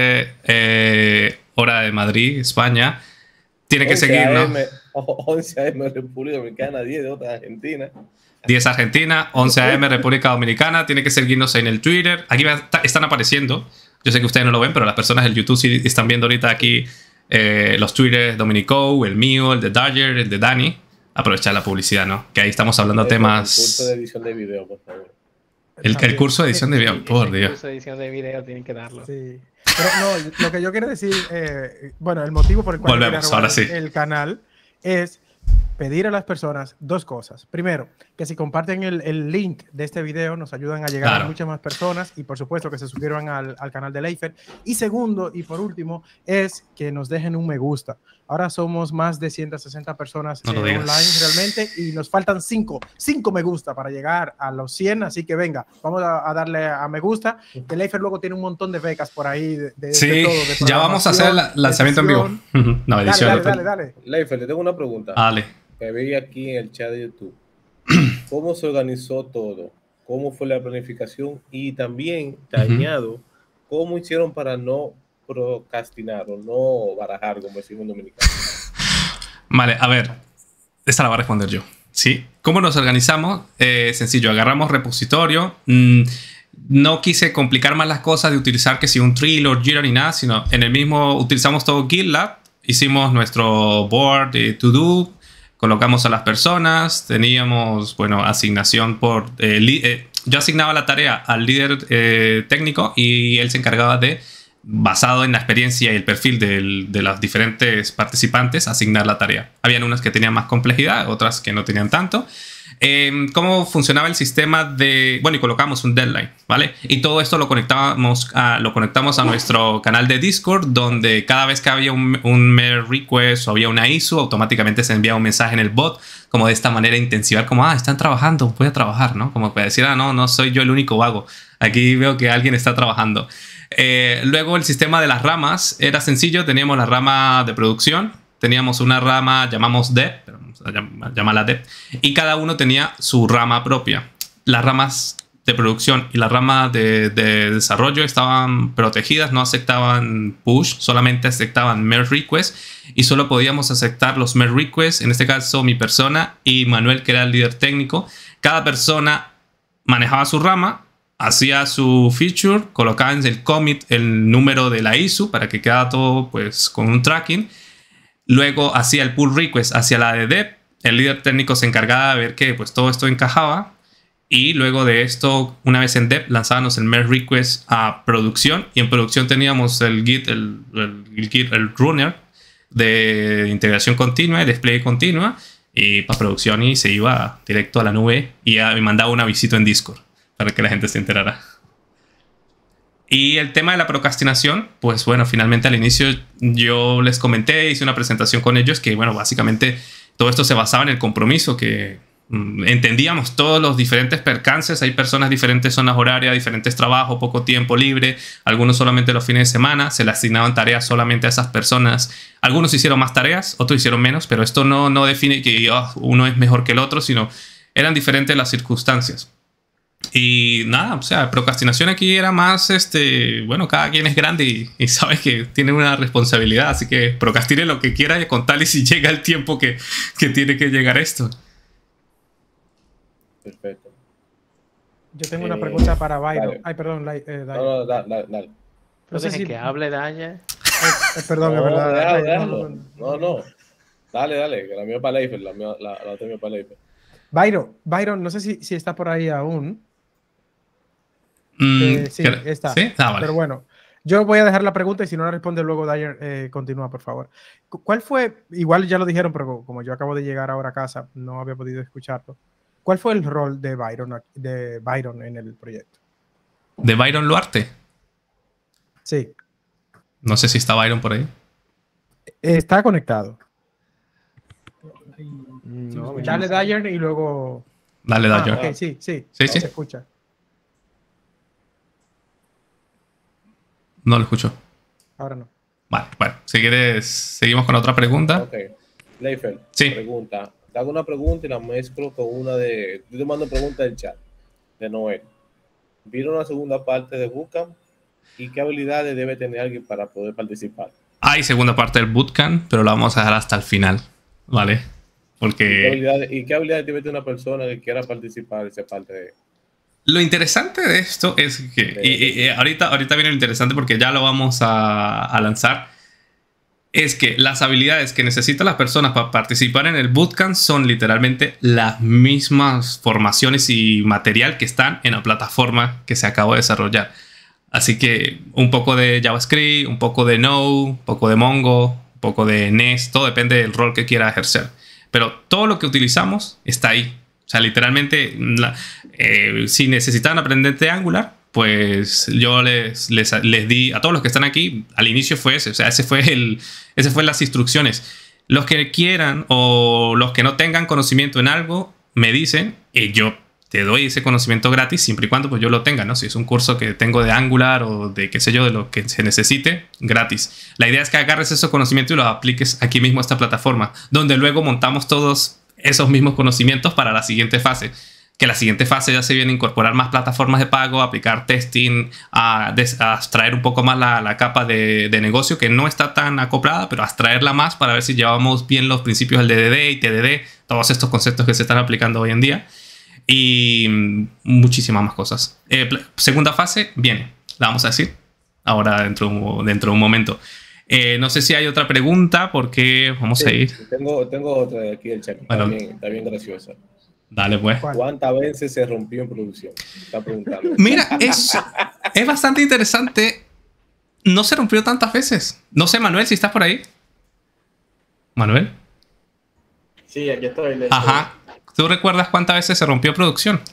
tarde, hora de Madrid, España. Tiene que seguirnos. 11 AM República Dominicana, 10 de otra Argentina. 10 Argentina, 11 AM República Dominicana. Tiene que seguirnos en el Twitter. Aquí están apareciendo. Yo sé que ustedes no lo ven, pero las personas del YouTube sí están viendo ahorita aquí los Twitters Dominico, el mío, el de Dodger, el de Dani. Aprovechar la publicidad, ¿no? Que ahí estamos hablando temas. El curso de edición de video, por favor. El curso de edición de video, por Dios. El curso de edición de video tienen que darlo. Sí. Pero no, lo que yo quiero decir, bueno, el motivo por el cual volvemos, ahora sí. El canal es pedir a las personas 2 cosas. Primero, que si comparten el link de este video nos ayudan a llegar a muchas más personas y por supuesto que se suscriban al canal de Leifer. Y segundo y por último es que nos dejen un me gusta. Ahora somos más de 160 personas online realmente y nos faltan 5 me gusta para llegar a los 100, así que venga, vamos a darle a me gusta. Que Leifer luego tiene un montón de becas por ahí. Sí, de todo, de ya vamos a hacer el lanzamiento en vivo. No, edición. Dale. Leifer, te tengo una pregunta. Dale. Que veía aquí en el chat de YouTube. ¿Cómo se organizó todo? ¿Cómo fue la planificación? Y también te añado, ¿cómo hicieron para no procrastinar o no barajar, como decimos en dominicano? Vale, a ver, esta la voy a responder yo. ¿Sí? ¿Cómo nos organizamos? Sencillo, agarramos repositorio. No quise complicar más las cosas de utilizar que si un Trello, Jira ni nada, sino en el mismo utilizamos todo GitLab. Hicimos nuestro board de to-do, colocamos a las personas, teníamos, bueno, asignación por... yo asignaba la tarea al líder técnico y él se encargaba de, basado en la experiencia y el perfil de los diferentes participantes, asignar la tarea. Habían unas que tenían más complejidad, otras que no tenían tanto. ¿Cómo funcionaba el sistema de...? Bueno, y colocamos un deadline, ¿vale? Y todo esto lo conectamos a nuestro canal de Discord, donde cada vez que había un merge request o había una issue, automáticamente se enviaba un mensaje en el bot, como de esta manera intensivar, como, están trabajando, voy a trabajar, ¿no? Como para decir, no soy yo el único vago. Aquí veo que alguien está trabajando. Luego el sistema de las ramas era sencillo. Teníamos la rama de producción, teníamos una rama, llamamos dev, vamos a llamarla dev, y cada uno tenía su rama propia. Las ramas de producción y la rama de desarrollo estaban protegidas, no aceptaban push, solamente aceptaban merge request, y solo podíamos aceptar los merge requests, en este caso mi persona y Manuel, que era el líder técnico. Cada persona manejaba su rama, hacía su feature, colocaba en el commit el número de la ISO para que quedara todo pues con un tracking. Luego hacía el pull request hacia la de dev, el líder técnico se encargaba de ver que pues todo esto encajaba. Y luego de esto, una vez en dev, lanzábamos el merge request a producción. Y en producción teníamos el Git, el runner de integración continua y display continua. Y para producción y se iba directo a la nube y me mandaba un avisito en Discord para que la gente se enterara. Y el tema de la procrastinación, pues bueno, finalmente al inicio yo les comenté, hice una presentación con ellos que, bueno, básicamente todo esto se basaba en el compromiso que entendíamos todos los diferentes percances. Hay personas, diferentes zonas horarias, diferentes trabajos, poco tiempo libre, algunos solamente los fines de semana, se le asignaban tareas solamente a esas personas. Algunos hicieron más tareas, otros hicieron menos, pero esto no define que uno es mejor que el otro, sino eran diferentes las circunstancias. Y nada, o sea, procrastinación aquí era más, bueno, cada quien es grande y sabe que tiene una responsabilidad, así que procrastine lo que quiera y con tal y si llega el tiempo que tiene que llegar esto. Perfecto. Yo tengo una pregunta para Byron. Dale. Ay, perdón, dale. No, dale. No sé si... que hable, Daya. Perdón, es verdad. No. Dale, que la mía es para Leifer, la otra mía es para Leifer. Byron, no sé si está por ahí aún. Sí, está. ¿Sí? Vale. Pero bueno, yo voy a dejar la pregunta y si no la responde luego, Dyer, continúa, por favor. ¿Cuál fue, igual ya lo dijeron, pero como yo acabo de llegar ahora a casa, no había podido escucharlo. ¿Cuál fue el rol de Byron en el proyecto? ¿De Byron Luarte? Sí. No sé si está Byron por ahí. Está conectado. No, dale Dyer y luego... Dale Dyer. Okay, sí. Se escucha. No lo escucho. Ahora no. Vale, bueno, si quieres, seguimos con otra pregunta. Ok. Leifer, sí. Pregunta. Te hago una pregunta y la mezclo con una de... Yo te mando pregunta del chat, de Noel. ¿Vieron la segunda parte de Bootcamp? ¿Y qué habilidades debe tener alguien para poder participar? Hay segunda parte del Bootcamp, pero la vamos a dejar hasta el final, ¿vale? Porque... ¿Y qué habilidades debe tener una persona que quiera participar de esa parte de... Lo interesante de esto es que... ahorita viene lo interesante porque ya lo vamos a lanzar. Es que las habilidades que necesitan las personas para participar en el bootcamp son literalmente las mismas formaciones y material que están en la plataforma que se acabó de desarrollar. Así que un poco de JavaScript, un poco de Node, un poco de Mongo, un poco de Nest, todo depende del rol que quiera ejercer. Pero todo lo que utilizamos está ahí. O sea, literalmente, si necesitan aprender de Angular, pues yo les di a todos los que están aquí, al inicio fue ese, o sea, ese fue las instrucciones. Los que quieran o los que no tengan conocimiento en algo, me dicen y yo te doy ese conocimiento gratis siempre y cuando pues yo lo tenga, ¿no? Si es un curso que tengo de Angular o de qué sé yo, de lo que se necesite, gratis. La idea es que agarres esos conocimientos y los apliques aquí mismo a esta plataforma, donde luego montamos todos esos mismos conocimientos para la siguiente fase. Que la siguiente fase ya se viene a incorporar más plataformas de pago, aplicar testing, a abstraer un poco más la capa de negocio que no está tan acoplada, pero abstraerla más para ver si llevamos bien los principios del DDD y TDD, todos estos conceptos que se están aplicando hoy en día y muchísimas más cosas. Segunda fase viene, la vamos a decir ahora dentro de un momento. No sé si hay otra pregunta porque vamos a ir. Tengo otra de aquí del chat, bueno, está bien graciosa. Dale, pues. ¿Cuántas veces se rompió en producción? Está preguntando. Mira, es bastante interesante. No se rompió tantas veces. No sé, Manuel, si estás por ahí. ¿Manuel? Sí, aquí estoy. Ajá. ¿Tú recuerdas cuántas veces se rompió producción?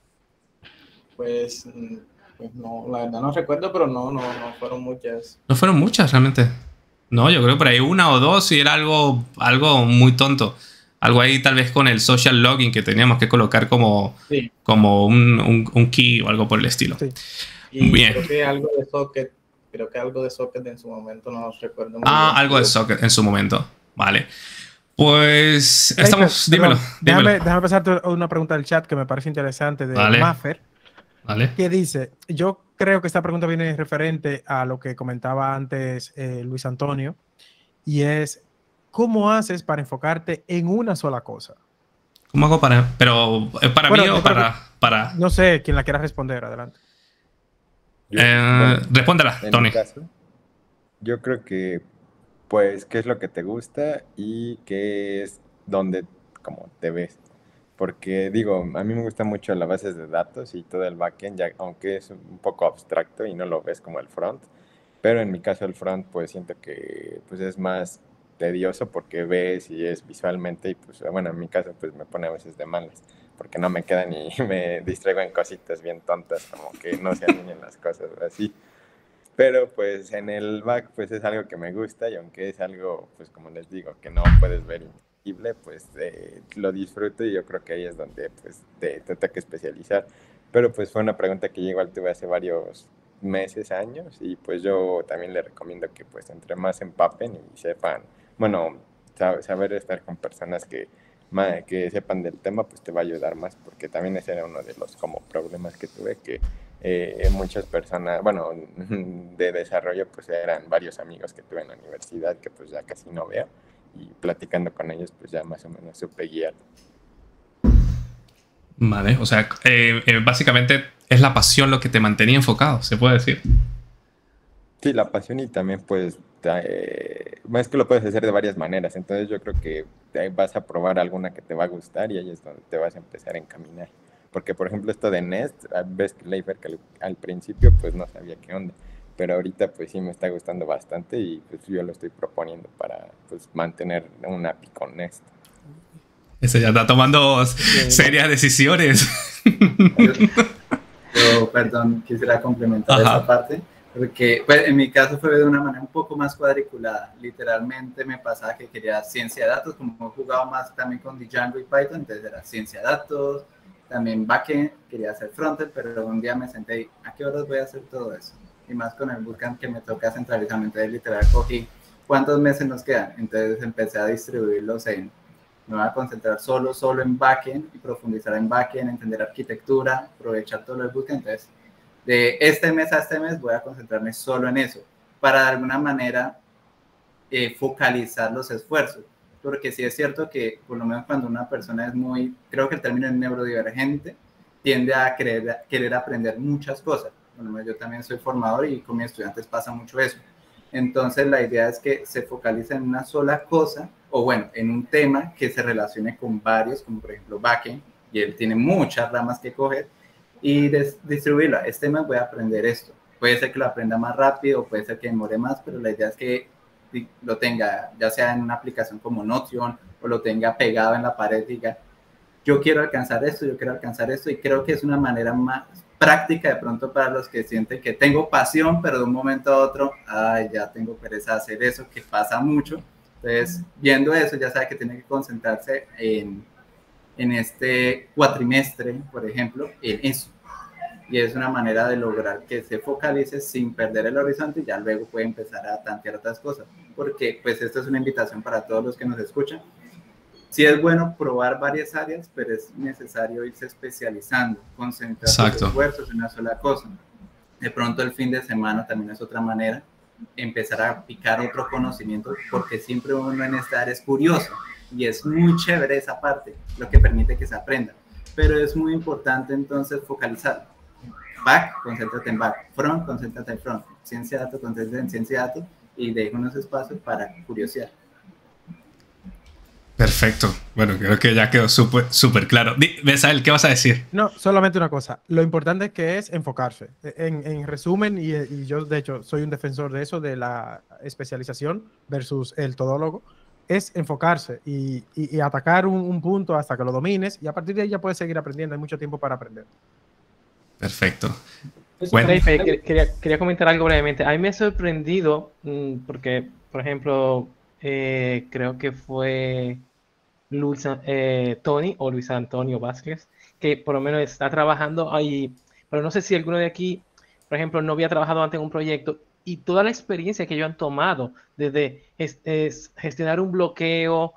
Pues no, la verdad no recuerdo, pero no fueron muchas. No fueron muchas, realmente. No, yo creo que por ahí una o dos y era algo muy tonto. Algo ahí tal vez con el social login que teníamos que colocar como un key o algo por el estilo. Sí. Y bien. Creo que algo de eso que creo que algo de Socket en su momento, no recuerdo muy Ah, bien. algo de Socket en su momento. Vale. Pues estamos... Perdón, dímelo. Déjame pasarte una pregunta del chat que me parece interesante de Vale. Maffer, Vale. que dice, yo creo que esta pregunta viene referente a lo que comentaba antes Luis Antonio, y es, ¿cómo haces para enfocarte en una sola cosa? ¿Cómo hago para...? Pero, ¿para Bueno, mí o yo creo para...? No sé, quien la quiera responder, adelante. Respóndela, en Tony. mi caso, yo creo que, pues, qué es lo que te gusta y qué es donde, como te ves. Porque, digo, a mí me gusta mucho las bases de datos y todo el backend, ya, aunque es un poco abstracto y no lo ves como el front. Pero en mi caso el front, pues, siento que pues, es más tedioso porque ves y es visualmente y, pues, bueno, en mi caso, pues, me pone a veces de malas porque no me quedan y me distraigo en cositas bien tontas, como que no se alineen las cosas así. Pero pues en el back pues es algo que me gusta y aunque es algo, pues como les digo, que no puedes ver invisible, pues lo disfruto y yo creo que ahí es donde pues te toca que especializar. Pero pues fue una pregunta que yo igual tuve hace varios meses, años y pues yo también le recomiendo que pues entre más empapen y sepan, bueno, saber estar con personas que sepan del tema pues te va a ayudar más porque también ese era uno de los como problemas que tuve que muchas personas, bueno, de desarrollo, pues eran varios amigos que tuve en la universidad que pues ya casi no veo y platicando con ellos pues ya más o menos supe guiar. Vale, o sea, básicamente es la pasión lo que te mantenía enfocado, se puede decir. Sí, la pasión y también pues es que lo puedes hacer de varias maneras, entonces yo creo que vas a probar alguna que te va a gustar y ahí es donde te vas a empezar a encaminar. Porque, por ejemplo, esto de Nest, ves que Leifer que al principio pues no sabía qué onda, pero ahorita pues sí me está gustando bastante y pues yo lo estoy proponiendo para pues mantener una API con Nest. Ese ya está tomando serias decisiones. Yo, perdón, quisiera complementar esa parte, porque pues, en mi caso fue de una manera un poco más cuadriculada. Literalmente me pasaba que quería ciencia de datos, como he jugado más también con Django y Python, entonces era ciencia de datos, también backend, quería hacer frontend, pero un día me senté y ¿a qué horas voy a hacer todo eso? Y más con el bootcamp que me toca centralizadamente, literal cogí ¿cuántos meses nos quedan? Entonces empecé a distribuirlos me voy a concentrar solo en backend y profundizar en backend, entender arquitectura, aprovechar todo el bootcamp. Entonces, de este mes a este mes voy a concentrarme solo en eso, para de alguna manera focalizar los esfuerzos. Porque sí es cierto que, por lo menos cuando una persona es muy, creo que el término es neurodivergente, tiende a querer aprender muchas cosas. Bueno, yo también soy formador y con mis estudiantes pasa mucho eso. Entonces la idea es que se focalice en una sola cosa, o bueno, en un tema que se relacione con varios, como por ejemplo backend, y él tiene muchas ramas que coger, y distribuirla. Este mes voy a aprender esto. Puede ser que lo aprenda más rápido, puede ser que demore más, pero la idea es que lo tenga, ya sea en una aplicación como Notion, o lo tenga pegado en la pared, diga, yo quiero alcanzar esto, y creo que es una manera más práctica de pronto para los que sienten que tengo pasión, pero de un momento a otro, ay, ya tengo pereza de hacer eso, que pasa mucho. Entonces, viendo eso, ya sabe que tiene que concentrarse en este cuatrimestre, por ejemplo, en eso. Y es una manera de lograr que se focalice sin perder el horizonte y ya luego puede empezar a tantear otras cosas. Porque, pues, esto es una invitación para todos los que nos escuchan. Sí es bueno probar varias áreas, pero es necesario irse especializando, concentrar sus esfuerzos en una sola cosa. De pronto el fin de semana también es otra manera, empezar a picar otro conocimiento, porque siempre uno en esta área es curioso y es muy chévere esa parte, lo que permite que se aprenda. Pero es muy importante entonces focalizar. Back, concéntrate en back. Front, concéntrate en front. Ciencia de datos, concéntrate en ciencia de datos y deja unos espacios para curiosear. Perfecto. Bueno, creo que ya quedó súper claro. Besael, ¿qué vas a decir? No, solamente una cosa. Lo importante es que es enfocarse. En resumen, y yo de hecho soy un defensor de eso, de la especialización versus el todólogo, es enfocarse y atacar un punto hasta que lo domines y a partir de ahí ya puedes seguir aprendiendo. Hay mucho tiempo para aprender. Perfecto. Bueno. Quería comentar algo brevemente. A mí me ha sorprendido porque, por ejemplo, creo que fue Tony o Luis Antonio Vázquez, que por lo menos está trabajando ahí, pero no sé si alguno de aquí, por ejemplo, no había trabajado antes en un proyecto y toda la experiencia que ellos han tomado, desde gestionar un bloqueo,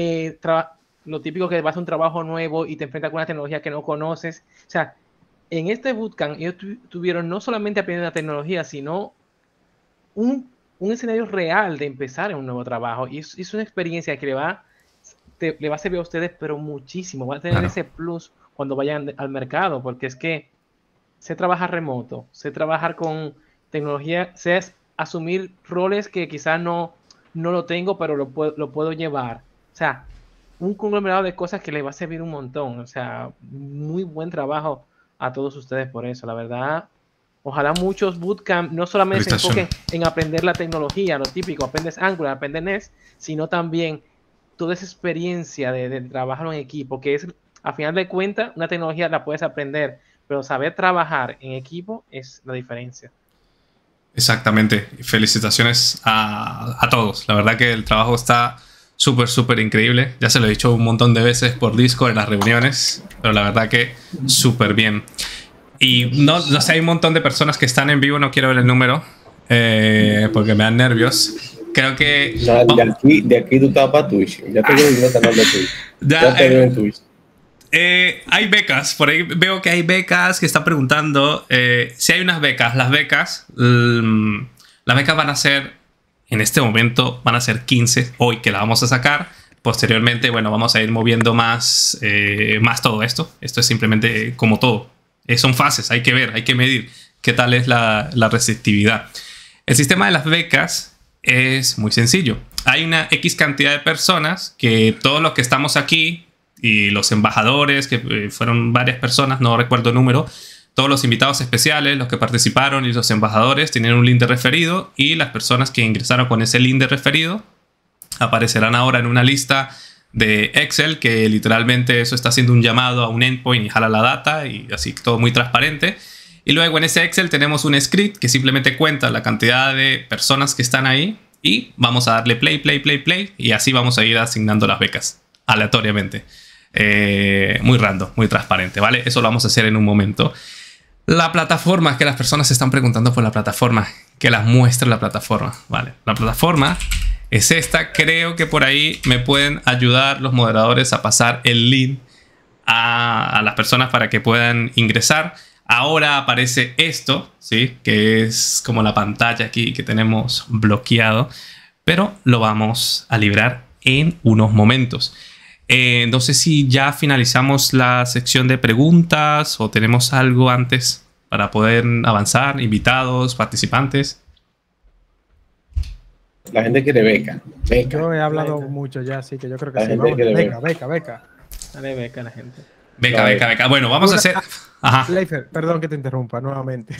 lo típico que vas a un trabajo nuevo y te enfrentas con una tecnología que no conoces. O sea, en este bootcamp ellos tuvieron no solamente aprender la tecnología, sino un escenario real de empezar en un nuevo trabajo. Y es una experiencia que le va a servir a ustedes, pero muchísimo. Va a tener ese plus cuando vayan al mercado, porque es que sé trabajar remoto, sé trabajar con tecnología, sé asumir roles que quizás no lo tengo, pero lo puedo llevar. O sea, un conglomerado de cosas que les va a servir un montón. O sea, muy buen trabajo a todos ustedes por eso, la verdad. Ojalá muchos bootcamp no solamente se enfoquen en aprender la tecnología, lo típico, aprendes Angular, aprendes Nest, sino también toda esa experiencia de trabajar en equipo, que es, a final de cuentas, una tecnología la puedes aprender, pero saber trabajar en equipo es la diferencia. Exactamente. Felicitaciones a todos. La verdad que el trabajo está súper increíble. Ya se lo he dicho un montón de veces por Discord en las reuniones, pero la verdad que súper bien. Y no sé, hay un montón de personas que están en vivo, no quiero ver el número porque me dan nervios. Creo que... De aquí tú estás para Twitch. Ya te veo en el canal de Twitch. Ya te veo en Twitch. Hay becas, por ahí veo que hay becas que están preguntando si hay unas becas. Las becas van a ser, en este momento, van a ser 15 hoy que la vamos a sacar. Posteriormente, bueno, vamos a ir moviendo más todo esto. Esto es simplemente como todo. Son fases, hay que ver, hay que medir qué tal es la receptividad. El sistema de las becas es muy sencillo. Hay una X cantidad de personas que todos los que estamos aquí y los embajadores, que fueron varias personas, no recuerdo el número, todos los invitados especiales, los que participaron y los embajadores tienen un link de referido, y las personas que ingresaron con ese link de referido aparecerán ahora en una lista de Excel, que literalmente eso está haciendo un llamado a un endpoint y jala la data, y así todo muy transparente. Y luego en ese Excel tenemos un script que simplemente cuenta la cantidad de personas que están ahí, y vamos a darle play, y así vamos a ir asignando las becas aleatoriamente. Muy random, muy transparente, ¿vale? Eso lo vamos a hacer en un momento. La plataforma, que las personas se están preguntando por la plataforma, que las muestre la plataforma, ¿vale? La plataforma es esta. Creo que por ahí me pueden ayudar los moderadores a pasar el link a las personas para que puedan ingresar. Ahora aparece esto, ¿sí? Que es como la pantalla aquí que tenemos bloqueado, pero lo vamos a librar en unos momentos. No sé si ya finalizamos la sección de preguntas o tenemos algo antes para poder avanzar. Invitados, participantes. La gente quiere beca. Yo he hablado mucho ya, así que yo creo que la sí. Gente quiere beca. Dale beca a la gente. Beca. Bueno, vamos a hacer... Ajá. Leifer, perdón que te interrumpa nuevamente.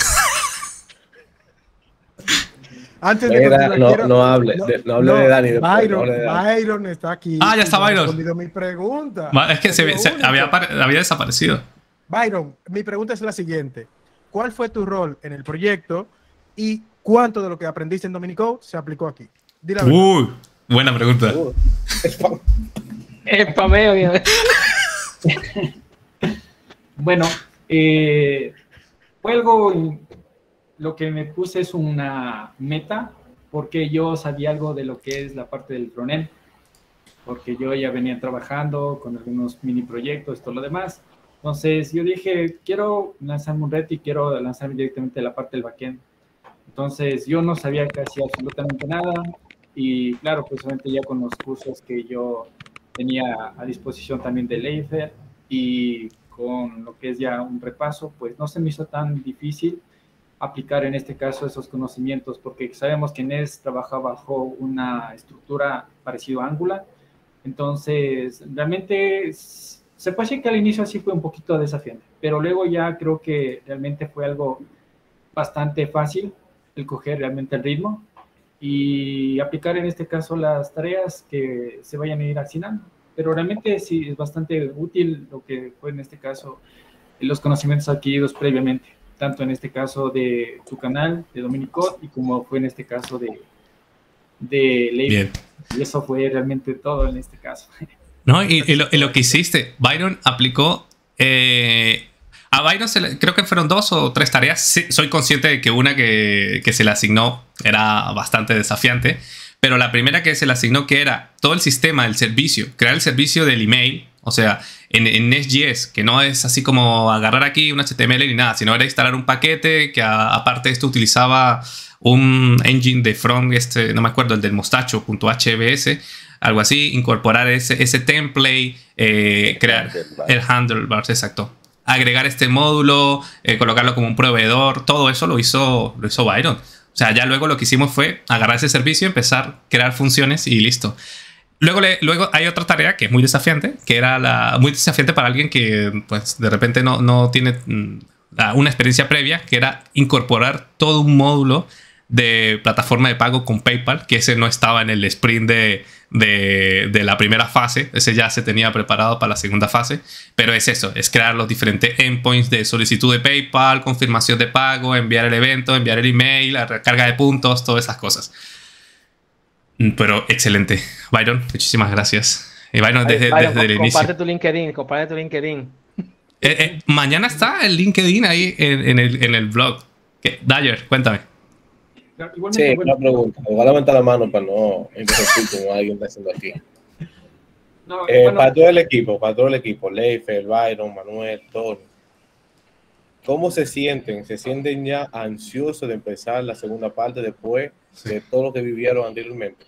Antes de no hable de Dani. Byron está aquí. Ah, ya está Byron. Respondido mi pregunta. Es que había desaparecido. Byron, mi pregunta es la siguiente. ¿Cuál fue tu rol en el proyecto y cuánto de lo que aprendiste en Dominicode se aplicó aquí? Dile la verdad. Buena pregunta. Spameo. Bueno, fue algo... Lo que me puse es una meta, porque yo sabía algo de lo que es la parte del frontend, porque yo ya venía trabajando con algunos mini proyectos, todo lo demás. Entonces yo dije, quiero lanzarme un reto y quiero lanzarme directamente a la parte del backend. Entonces yo no sabía casi absolutamente nada, y claro, pues obviamente ya con los cursos que yo tenía a disposición también de Leifer y con lo que es ya un repaso, pues no se me hizo tan difícil aplicar en este caso esos conocimientos, porque sabemos que Nest trabaja bajo una estructura parecida a Angular. Entonces realmente se puede decir que al inicio sí fue un poquito desafiante, pero luego ya creo que realmente fue algo bastante fácil el coger realmente el ritmo y aplicar en este caso las tareas que se vayan a ir asignando. Pero realmente sí es bastante útil lo que fue en este caso los conocimientos adquiridos previamente, tanto en este caso de tu canal, de Dominicode, y como fue en este caso de Leifer. Y eso fue realmente todo en este caso. No, y lo que hiciste, Byron aplicó... a Byron creo que fueron 2 o 3 tareas. Sí, soy consciente de que una que se le asignó Era bastante desafiante. Pero la primera que se le asignó, que era todo el sistema, el servicio, crear el servicio del email, o sea, en Nest.js, que no es así como agarrar aquí un HTML ni nada, sino era instalar un paquete que aparte de esto utilizaba un engine de front, no me acuerdo, el del mostacho.hvs, algo así, incorporar ese template, crear el handlebars, exacto. Agregar este módulo, colocarlo como un proveedor, todo eso lo hizo Byron. O sea, ya luego lo que hicimos fue agarrar ese servicio, empezar a crear funciones y listo. Luego hay otra tarea que es muy desafiante, que era muy desafiante para alguien que pues, de repente no tiene una experiencia previa, que era incorporar todo un módulo de plataforma de pago con PayPal, que ese no estaba en el sprint de la primera fase. Ese ya se tenía preparado para la segunda fase. Pero es eso, es crear los diferentes endpoints de solicitud de PayPal, confirmación de pago, enviar el evento, enviar el email, la recarga de puntos, todas esas cosas. Pero excelente. Byron, muchísimas gracias. Y Byron, desde el inicio. Comparte tu LinkedIn. Mañana está el LinkedIn ahí en el blog. Dyer, cuéntame. Sí, una pregunta. Me voy a levantar la mano para no interrumpir como alguien está haciendo aquí. Para todo el equipo, Leifer, Byron, Manuel, Tony. ¿Cómo se sienten? ¿Se sienten ya ansiosos de empezar la segunda parte después de todo lo que vivieron anteriormente?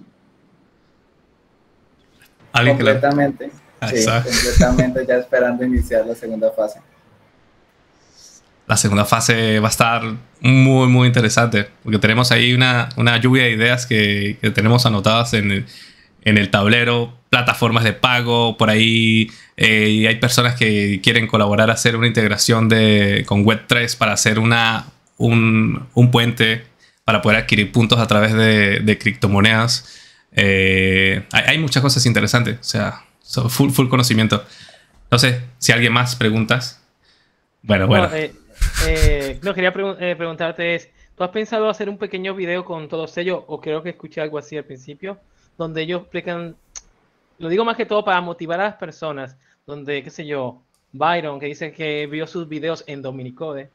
Completamente. Sí, completamente ya esperando iniciar la segunda fase. La segunda fase va a estar muy, muy interesante, porque tenemos ahí una lluvia de ideas que tenemos anotadas en el tablero, plataformas de pago, por ahí hay personas que quieren colaborar a hacer una integración con Web3 para hacer un puente para poder adquirir puntos a través de criptomonedas. Hay muchas cosas interesantes, o sea, full conocimiento. No sé si alguien más preguntas. Bueno. Quería preguntarte ¿tú has pensado hacer un pequeño video con todos ellos? O creo que escuché algo así al principio, donde ellos explican, lo digo más que todo para motivar a las personas, donde, qué sé yo, Byron, que dice que vio sus videos en Dominicode,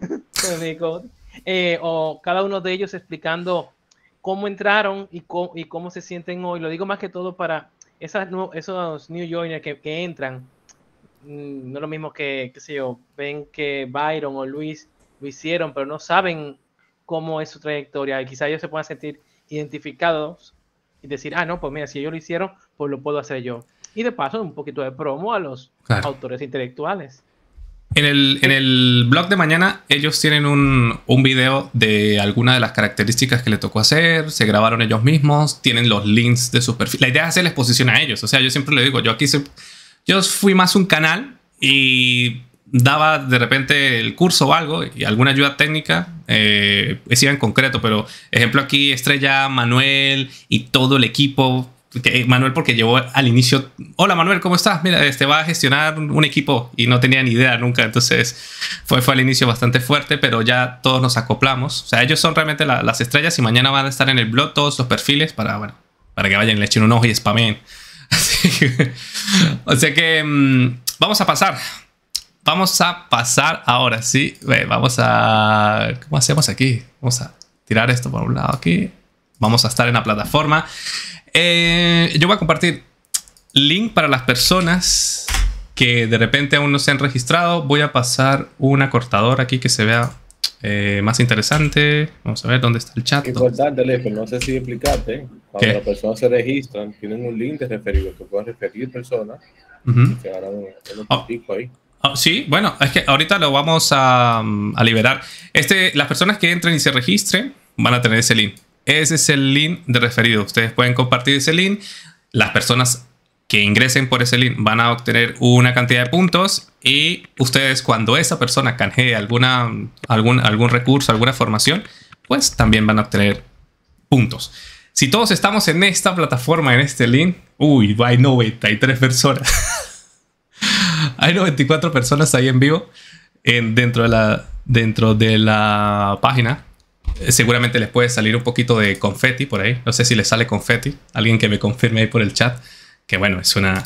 o cada uno de ellos explicando cómo entraron y cómo se sienten hoy. Lo digo más que todo para esos new joiners que entran. No es lo mismo que, qué sé yo, ven que Byron o Luis lo hicieron, pero no saben cómo es su trayectoria, y quizá ellos se puedan sentir identificados y decir, no, pues mira, si ellos lo hicieron, pues lo puedo hacer yo. Y de paso, un poquito de promo a los autores intelectuales. En el blog de mañana, ellos tienen un video de algunas de las características que le tocó hacer, se grabaron ellos mismos, tienen los links de sus perfiles. La idea es hacer la exposición a ellos. O sea, yo siempre le digo, yo fui más un canal y daba de repente el curso o algo y alguna ayuda técnica, decía en concreto, pero ejemplo aquí Estrella, Manuel y todo el equipo. Manuel porque llevó al inicio, hola Manuel, ¿cómo estás? Mira, va a gestionar un equipo y no tenía ni idea nunca, entonces fue al inicio bastante fuerte, pero ya todos nos acoplamos. O sea, ellos son realmente las estrellas y mañana van a estar en el blog todos los perfiles para que vayan, le echen un ojo y spamen. O sea que vamos a pasar ahora, sí. ¿Cómo hacemos aquí? Vamos a tirar esto por un lado aquí. Vamos a estar en la plataforma. Yo voy a compartir link para las personas que de repente aún no se han registrado. Voy a pasar un acortador aquí que se vea más interesante. Vamos a ver dónde está el chat. Importante, Lefe, no sé si explicarte. Cuando las personas se registran, tienen un link de referido que pueden referir personas. Que harán un pico ahí. Sí, bueno, es que ahorita lo vamos a liberar. Las personas que entren y se registren van a tener ese link. Ese es el link de referido. Ustedes pueden compartir ese link. Las personas que ingresen por ese link van a obtener una cantidad de puntos. Y ustedes, cuando esa persona canjee algún recurso, alguna formación, pues también van a obtener puntos. Si todos estamos en esta plataforma, en este link, hay 93 personas. Hay 94 personas ahí en vivo dentro de la página. Seguramente les puede salir un poquito de confeti por ahí. No sé si les sale confeti. Alguien que me confirme ahí por el chat. Que bueno, es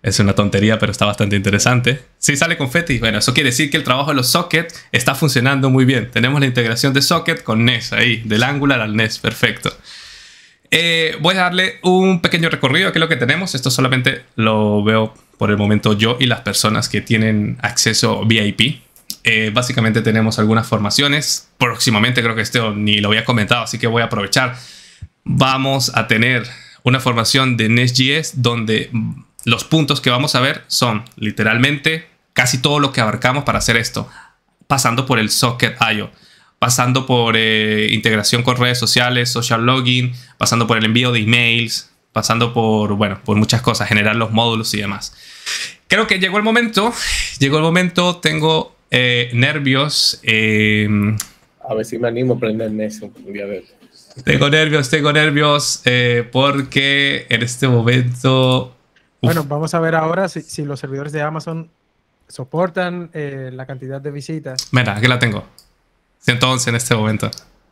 Es una tontería, pero está bastante interesante. Sí sale confeti. Bueno, eso quiere decir que el trabajo de los sockets está funcionando muy bien. Tenemos la integración de socket con NES ahí, del Angular al NES. Perfecto. Voy a darle un pequeño recorrido a qué es lo que tenemos. Esto solamente lo veo por el momento yo y las personas que tienen acceso VIP. Básicamente tenemos algunas formaciones. Próximamente creo que esto ni lo había comentado, así que voy a aprovechar. Vamos a tener una formación de Nest.js donde los puntos que vamos a ver son literalmente casi todo lo que abarcamos para hacer esto, pasando por el Socket.io, pasando por integración con redes sociales, social login, pasando por el envío de emails, pasando por, bueno, por muchas cosas, generar los módulos y demás. Creo que llegó el momento, tengo nervios. A ver si me animo a aprender eso un día de hoy. Tengo nervios porque en este momento... Bueno, vamos a ver ahora si los servidores de Amazon soportan la cantidad de visitas. Mira, aquí la tengo. 111 en este momento.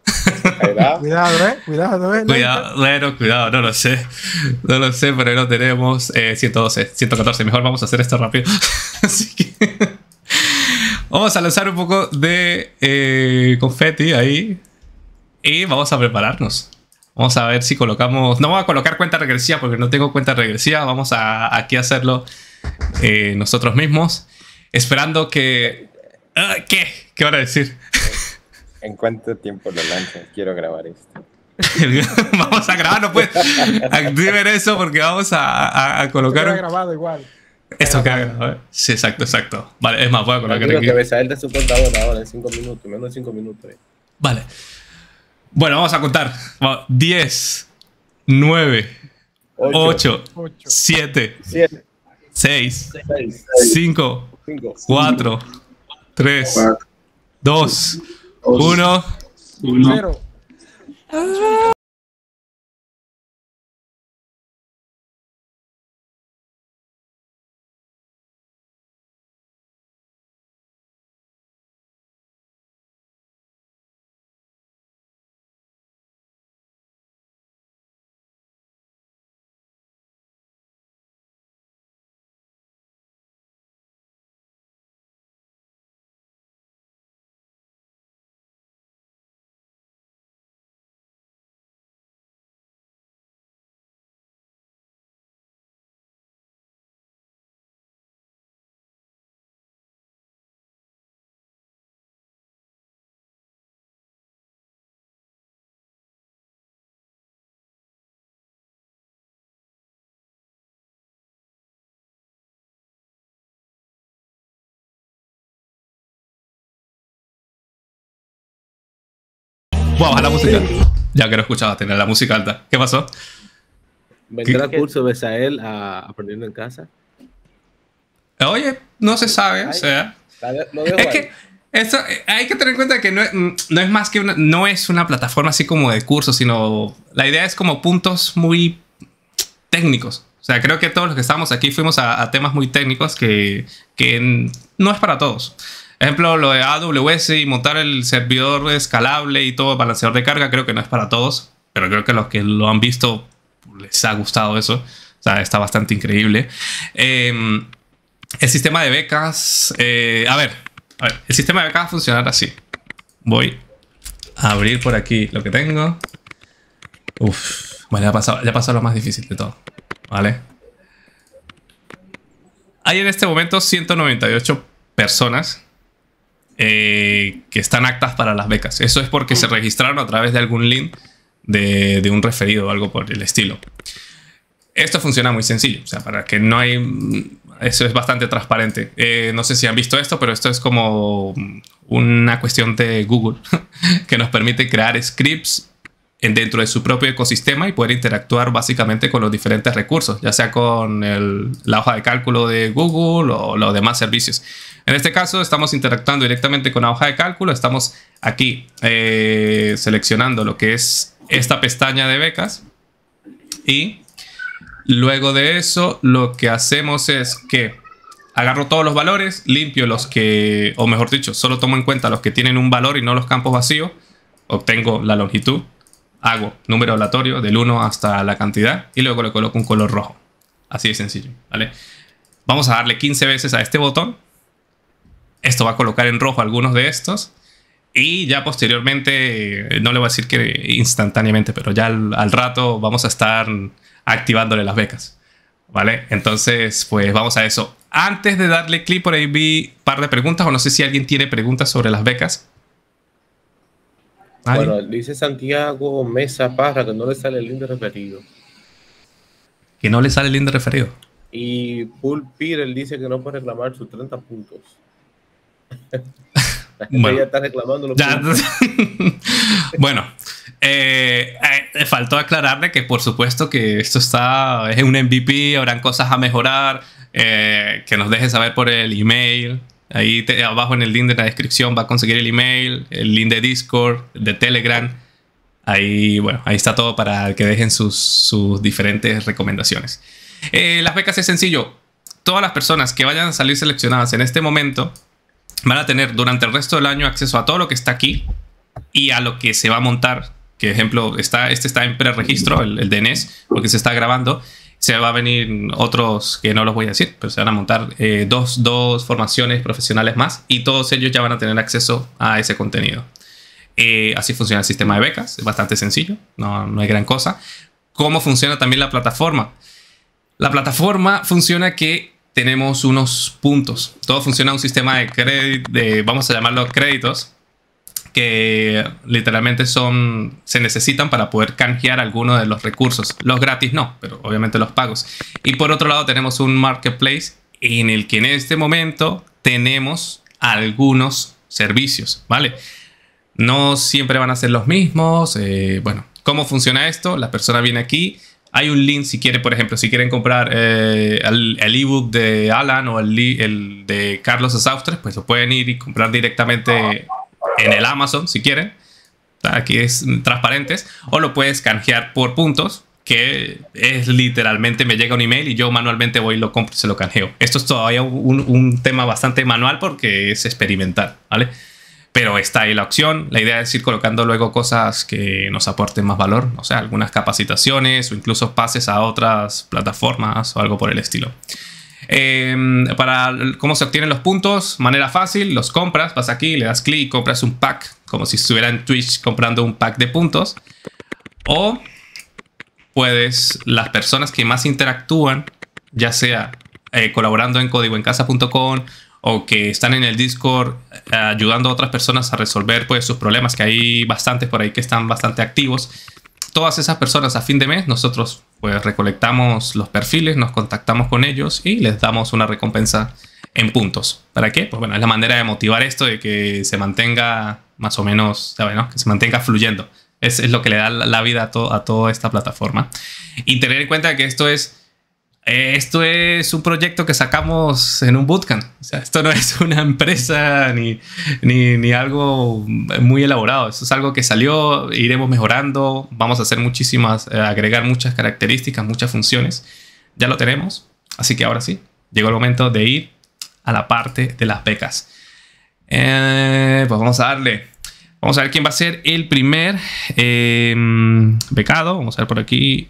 Cuidado, no lo sé, pero ahí lo tenemos. 112, 114, mejor vamos a hacer esto rápido. Así que vamos a lanzar un poco de confeti ahí y vamos a prepararnos. Vamos a ver si colocamos... No voy a colocar cuenta regresiva porque no tengo cuenta regresiva. Vamos a aquí hacerlo nosotros mismos. Esperando que... ¿Qué van a decir? ¿En cuánto tiempo lo lanzas? Quiero grabar esto. Vamos a grabar, no puedes activen eso porque vamos a colocar... Esto grabado igual. Esto queda grabado. Sí, exacto. Vale, es más, voy a colocar aquí. Que Besael de su contador ahora en 5 minutos, menos de 5 minutos. Vale. Bueno, vamos a contar. 10, 9, 8, 7, 6, 5, 4, 3, 2, 1. 0. Wow, a la música. Ya que no escuchaba, tener la música alta. ¿Qué pasó? ¿Vendrá el curso Besael a Aprendiendo en Casa? Oye, no se sabe, o sea... Es que eso, hay que tener en cuenta que no es más que no es una plataforma así como de cursos, sino la idea es como puntos muy técnicos. O sea, creo que todos los que estamos aquí fuimos a temas muy técnicos que no es para todos. Ejemplo, lo de AWS y montar el servidor escalable y todo, balanceador de carga, creo que no es para todos. Pero creo que los que lo han visto les ha gustado eso. O sea, está bastante increíble. El sistema de becas... A ver, el sistema de becas va a funcionar así. Voy a abrir por aquí lo que tengo. Bueno, ya pasó lo más difícil de todo. ¿Vale? Hay en este momento 198 personas que están aptas para las becas. Eso es porque se registraron a través de algún link de un referido o algo por el estilo. Esto funciona muy sencillo. O sea, para que no hay... Eso es bastante transparente. No sé si han visto esto, pero esto es como una cuestión de Google que nos permite crear scripts dentro de su propio ecosistema y poder interactuar básicamente con los diferentes recursos, ya sea con la hoja de cálculo de Google o los demás servicios. En este caso estamos interactuando directamente con la hoja de cálculo. Estamos aquí seleccionando lo que es esta pestaña de becas y luego de eso lo que hacemos es que agarro todos los valores, limpio los que, o mejor dicho, solo tomo en cuenta los que tienen un valor y no los campos vacíos, obtengo la longitud, hago número aleatorio del 1 hasta la cantidad y luego le coloco un color rojo. Así de sencillo, ¿vale? Vamos a darle 15 veces a este botón. Esto va a colocar en rojo algunos de estos. Y ya posteriormente, no le voy a decir que instantáneamente, pero ya al rato vamos a estar activándole las becas. ¿Vale? Entonces, pues vamos a eso. Antes de darle clic, por ahí vi un par de preguntas, o no sé si alguien tiene preguntas sobre las becas. ¿Vale? Bueno, dice Santiago Mesa Parra que no le sale el link de referido. Que no le sale el link de referido. Y Paul Peter dice que no puede reclamar sus 30 puntos. La gente Bueno, ya está reclamando los ya, puntos. bueno, faltó aclararle que por supuesto que esto es un MVP, habrán cosas a mejorar, que nos deje saber por el email. Ahí abajo en el link de la descripción va a conseguir el email, el link de Discord, de Telegram. Ahí, bueno, ahí está todo para que dejen sus diferentes recomendaciones. Las becas es sencillo. Todas las personas que vayan a salir seleccionadas en este momento van a tener durante el resto del año acceso a todo lo que está aquí y a lo que se va a montar. Que ejemplo, este está en preregistro, el DNS, porque se está grabando. Se va a venir otros que no los voy a decir, pero se van a montar dos formaciones profesionales más y todos ellos ya van a tener acceso a ese contenido. Así funciona el sistema de becas, es bastante sencillo, no hay gran cosa. ¿Cómo funciona también la plataforma? La plataforma funciona que tenemos unos puntos. Todo funciona un sistema de crédito, vamos a llamarlo créditos, que literalmente se necesitan para poder canjear algunos de los recursos. Los gratis no, pero obviamente los pagos. Y por otro lado tenemos un marketplace en el que en este momento tenemos algunos servicios, ¿vale? No siempre van a ser los mismos. Bueno, ¿cómo funciona esto? La persona viene aquí. Hay un link si quiere, por ejemplo, si quieren comprar el ebook de Alan o el de Carlos Asaustres, pues lo pueden ir y comprar directamente en el Amazon si quieren. Aquí es transparentes. O lo puedes canjear por puntos, que es literalmente me llega un email y yo manualmente voy y lo compro y se lo canjeo. Esto es todavía un tema bastante manual porque es experimental, ¿vale? Pero está ahí la opción. La idea es ir colocando luego cosas que nos aporten más valor. O sea, algunas capacitaciones o incluso pases a otras plataformas o algo por el estilo. Para cómo se obtienen los puntos, manera fácil, los compras, vas aquí, le das clic, compras un pack, como si estuviera en Twitch comprando un pack de puntos. O puedes, las personas que más interactúan, ya sea colaborando en códigoencasa.com o que están en el Discord ayudando a otras personas a resolver pues sus problemas, que hay bastantes por ahí que están bastante activos. Todas esas personas a fin de mes nosotros pues recolectamos los perfiles, nos contactamos con ellos y les damos una recompensa en puntos. ¿Para qué? Pues bueno, es la manera de motivar esto, de que se mantenga más o menos, ¿sabes, no? Que se mantenga fluyendo. Es lo que le da la vida a toda esta plataforma. Y tener en cuenta que esto es un proyecto que sacamos en un bootcamp. O sea, esto no es una empresa ni algo muy elaborado. Esto es algo que salió, iremos mejorando. Vamos a hacer agregar muchas características, muchas funciones. Ya lo tenemos. Así que ahora sí, llegó el momento de ir a la parte de las becas. Pues vamos a darle. Vamos a ver quién va a ser el primer becado. Vamos a ver por aquí.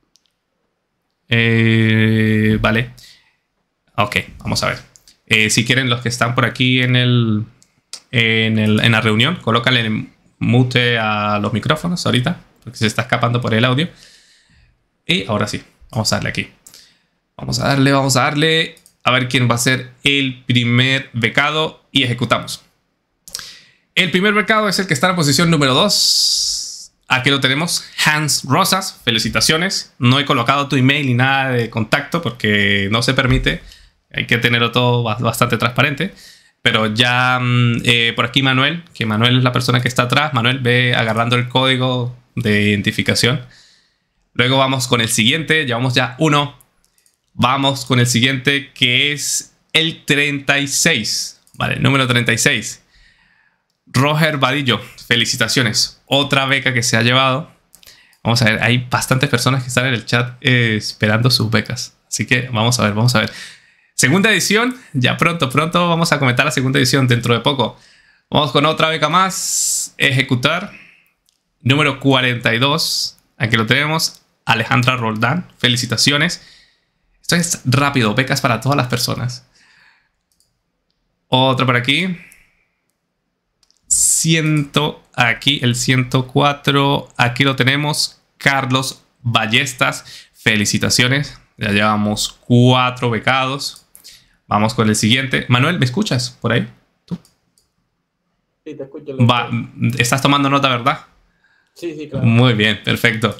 Vale. Ok, vamos a ver. Si quieren, los que están por aquí en la reunión, colócale mute a los micrófonos ahorita, porque se está escapando por el audio. Y ahora sí, vamos a darle aquí. Vamos a darle. A ver quién va a ser el primer becado y ejecutamos. El primer becado es el que está en la posición número 2. Aquí lo tenemos, Hans Rosas. Felicitaciones. No he colocado tu email ni nada de contacto porque no se permite. Hay que tenerlo todo bastante transparente. Pero ya por aquí Manuel, que Manuel es la persona que está atrás. Manuel, ve agarrando el código de identificación. Luego vamos con el siguiente. Llevamos ya uno. Vamos con el siguiente, que es el 36. Vale, número 36. Roger Vadillo, felicitaciones. Otra beca que se ha llevado. Vamos a ver, hay bastantes personas que están en el chat esperando sus becas. Así que vamos a ver. Segunda edición, ya pronto vamos a comentar la segunda edición dentro de poco. Vamos con otra beca más. Ejecutar. Número 42. Aquí lo tenemos. Alejandra Roldán, felicitaciones. Esto es rápido, becas para todas las personas. Otro por aquí. Aquí el 104. Aquí lo tenemos. Carlos Ballestas. Felicitaciones. Ya llevamos 4 becados. Vamos con el siguiente. Manuel, ¿me escuchas por ahí? ¿Tú? Sí, te escucho. Estás tomando nota, ¿verdad? Sí, sí, claro. Muy bien, perfecto.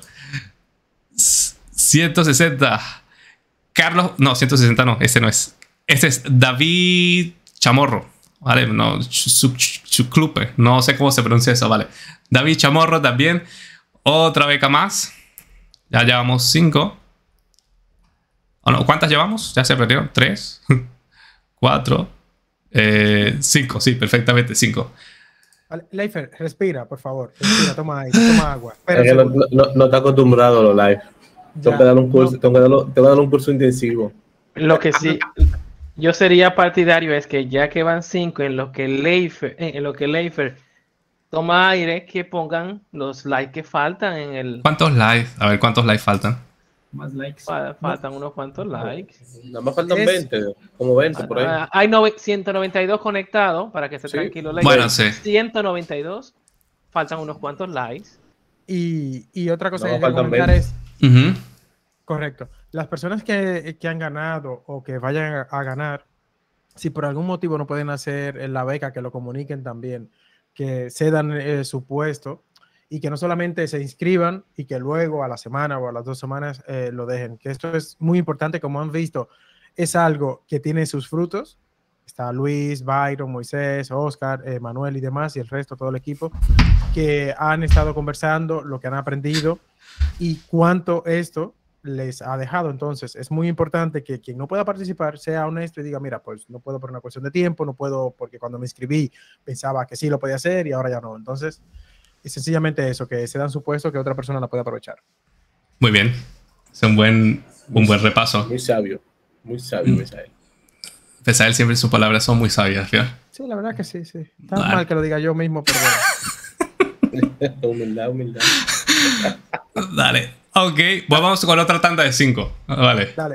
160. Carlos, no, 160 no, este no es. Este es David Chamorro, ¿vale? No, Chuclupe, no sé cómo se pronuncia eso, ¿vale? David Chamorro también. Otra beca más. Ya llevamos 5. Oh, no, ¿cuántas llevamos? Ya se perdieron. 3, 4, 5, sí, perfectamente 5. Leifer, respira, por favor. Respira, toma agua. No está acostumbrado a los live. Tengo que darle un curso intensivo. Lo que sí, yo sería partidario es que ya que van 5 en lo que Leifer toma aire, que pongan los likes que faltan en el... ¿Cuántos likes? A ver, ¿cuántos likes faltan? Más likes. Faltan unos cuantos likes. Nada más faltan 20, como 20 por ahí. Hay 192 conectados, para que esté tranquilo. Bueno, sí. 192, faltan unos cuantos likes. Y otra cosa No, que quiero comentar 20. es... Correcto. Las personas que han ganado o que vayan a ganar, si por algún motivo no pueden hacer la beca, que lo comuniquen también, que cedan su puesto y que no solamente se inscriban y que luego a la semana o a las 2 semanas lo dejen. Que esto es muy importante, como han visto, es algo que tiene sus frutos. Está Luis, Byron, Moisés, Oscar, Manuel y demás, y el resto, todo el equipo, que han estado conversando, lo que han aprendido y cuánto esto les ha dejado. Entonces es muy importante que quien no pueda participar sea honesto y diga, mira, pues no puedo por una cuestión de tiempo, no puedo porque cuando me inscribí pensaba que sí lo podía hacer y ahora ya no. Entonces es sencillamente eso, que se dan su puesto, que otra persona la puede aprovechar. Muy bien, es un buen repaso. Muy sabio, Misael. Misael siempre sus palabras son muy sabias, ¿sí? Sí, la verdad que sí. Está mal que lo diga yo mismo, pero bueno. Humildad. Dale. Ok, pues vamos con otra tanda de 5. Vale. Dale.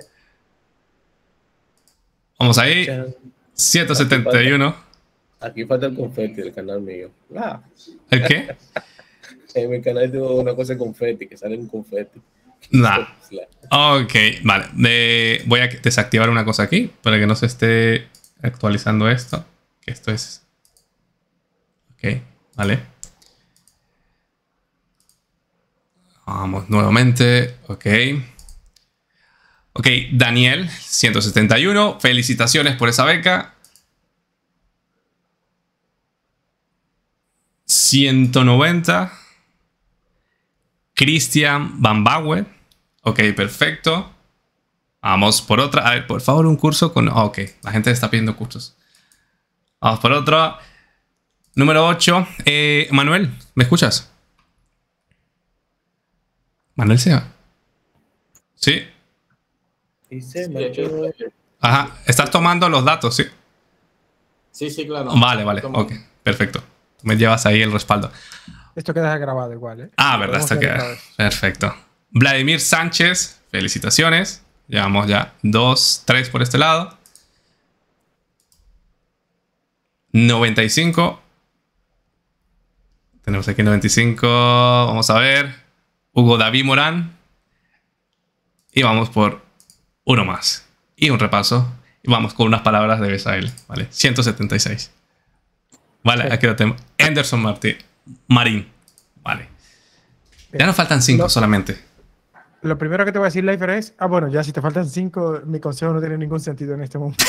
Vamos ahí. 171. Aquí falta el confeti del canal mío. ¿El qué? En mi canal tengo una cosa de confeti, que sale un confeti. Nah. Ok, vale. Voy a desactivar una cosa aquí para que no se esté actualizando esto. Que esto es... Ok, vale. Vamos nuevamente. Ok. Ok, Daniel, 171. Felicitaciones por esa beca. 190. Cristian Van Bauer. Ok, perfecto. Vamos por otra. A ver, por favor, un curso con... Ok, la gente está pidiendo cursos. Vamos por otro. Número 8. Manuel, ¿me escuchas? Manuel Sea. ¿Sí? Ajá, estás tomando los datos, ¿sí? Sí, claro. Vale, ok, perfecto. Me llevas ahí el respaldo. Esto queda grabado igual, ¿eh? Ah, verdad, esto queda. Perfecto. Vladimir Sánchez, felicitaciones. Llevamos ya 2, 3 por este lado. 95. Tenemos aquí 95. Vamos a ver. Hugo David Morán. Y vamos por uno más. Y un repaso. Y vamos con unas palabras de Misael. Vale. 176. Vale, aquí lo tenemos. Anderson Marín. Vale. Ya nos faltan 5 solamente. Lo primero que te voy a decir, Leifer, es... bueno, ya si te faltan 5, mi consejo no tiene ningún sentido en este momento.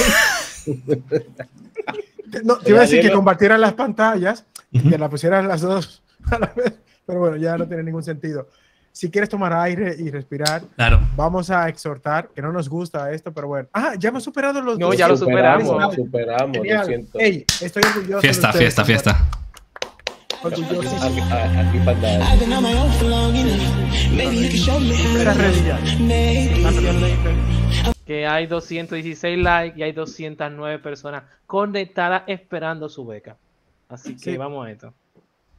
No, te iba a decir que compartieran las pantallas y que las pusieran las dos a la vez. Pero bueno, ya no tiene ningún sentido. Si quieres tomar aire y respirar, claro. Vamos a exhortar, que no nos gusta esto, pero bueno. Ya hemos superado los... No, ya lo superamos. Ey, estoy orgulloso. Fiesta. Aquí falta. Que hay 216 likes y hay 209 personas conectadas esperando su beca. Así que vamos a esto.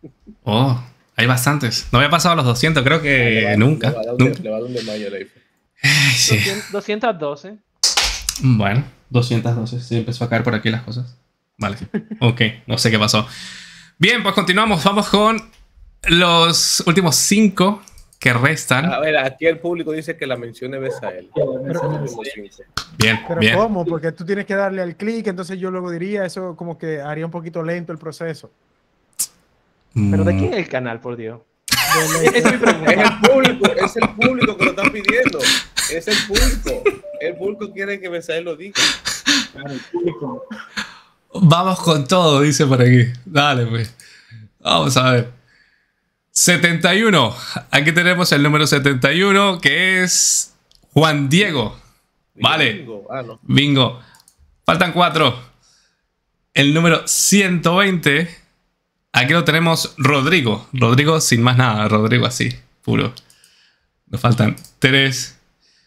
Oh, hay bastantes. No había pasado a los 200, creo que nunca. Le va a dar un de mayo, Leifer. Sí. 212. Bueno, 212. Sí, empezó a caer por aquí las cosas. Vale. Ok, no sé qué pasó. Bien, pues continuamos. Vamos con los últimos 5 que restan. A ver, aquí el público dice que la mencione Besael. Bien, Pero bien. ¿cómo? Porque tú tienes que darle al clic, entonces yo luego diría, eso como que haría un poquito lento el proceso. ¿Pero de quién es el canal, por Dios? Es mi pregunta. Es el público que lo está pidiendo. Es el público. El público quiere que Besael lo diga. Claro, el público. Vamos con todo, dice por aquí. Dale, pues. Vamos a ver. 71. Aquí tenemos el número 71, que es Juan Diego. Vale. Bingo. Ah, no. Bingo. Faltan 4. El número 120. Aquí lo tenemos Rodrigo. Rodrigo sin más nada. Rodrigo así, puro. Nos faltan 3.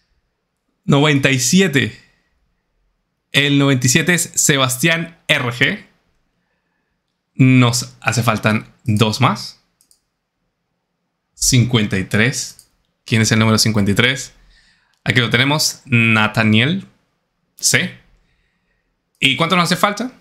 97. El 97 es Sebastián RG. Nos hace faltan 2 más. 53. ¿Quién es el número 53? Aquí lo tenemos. Nathaniel C. ¿Y cuánto nos hace falta?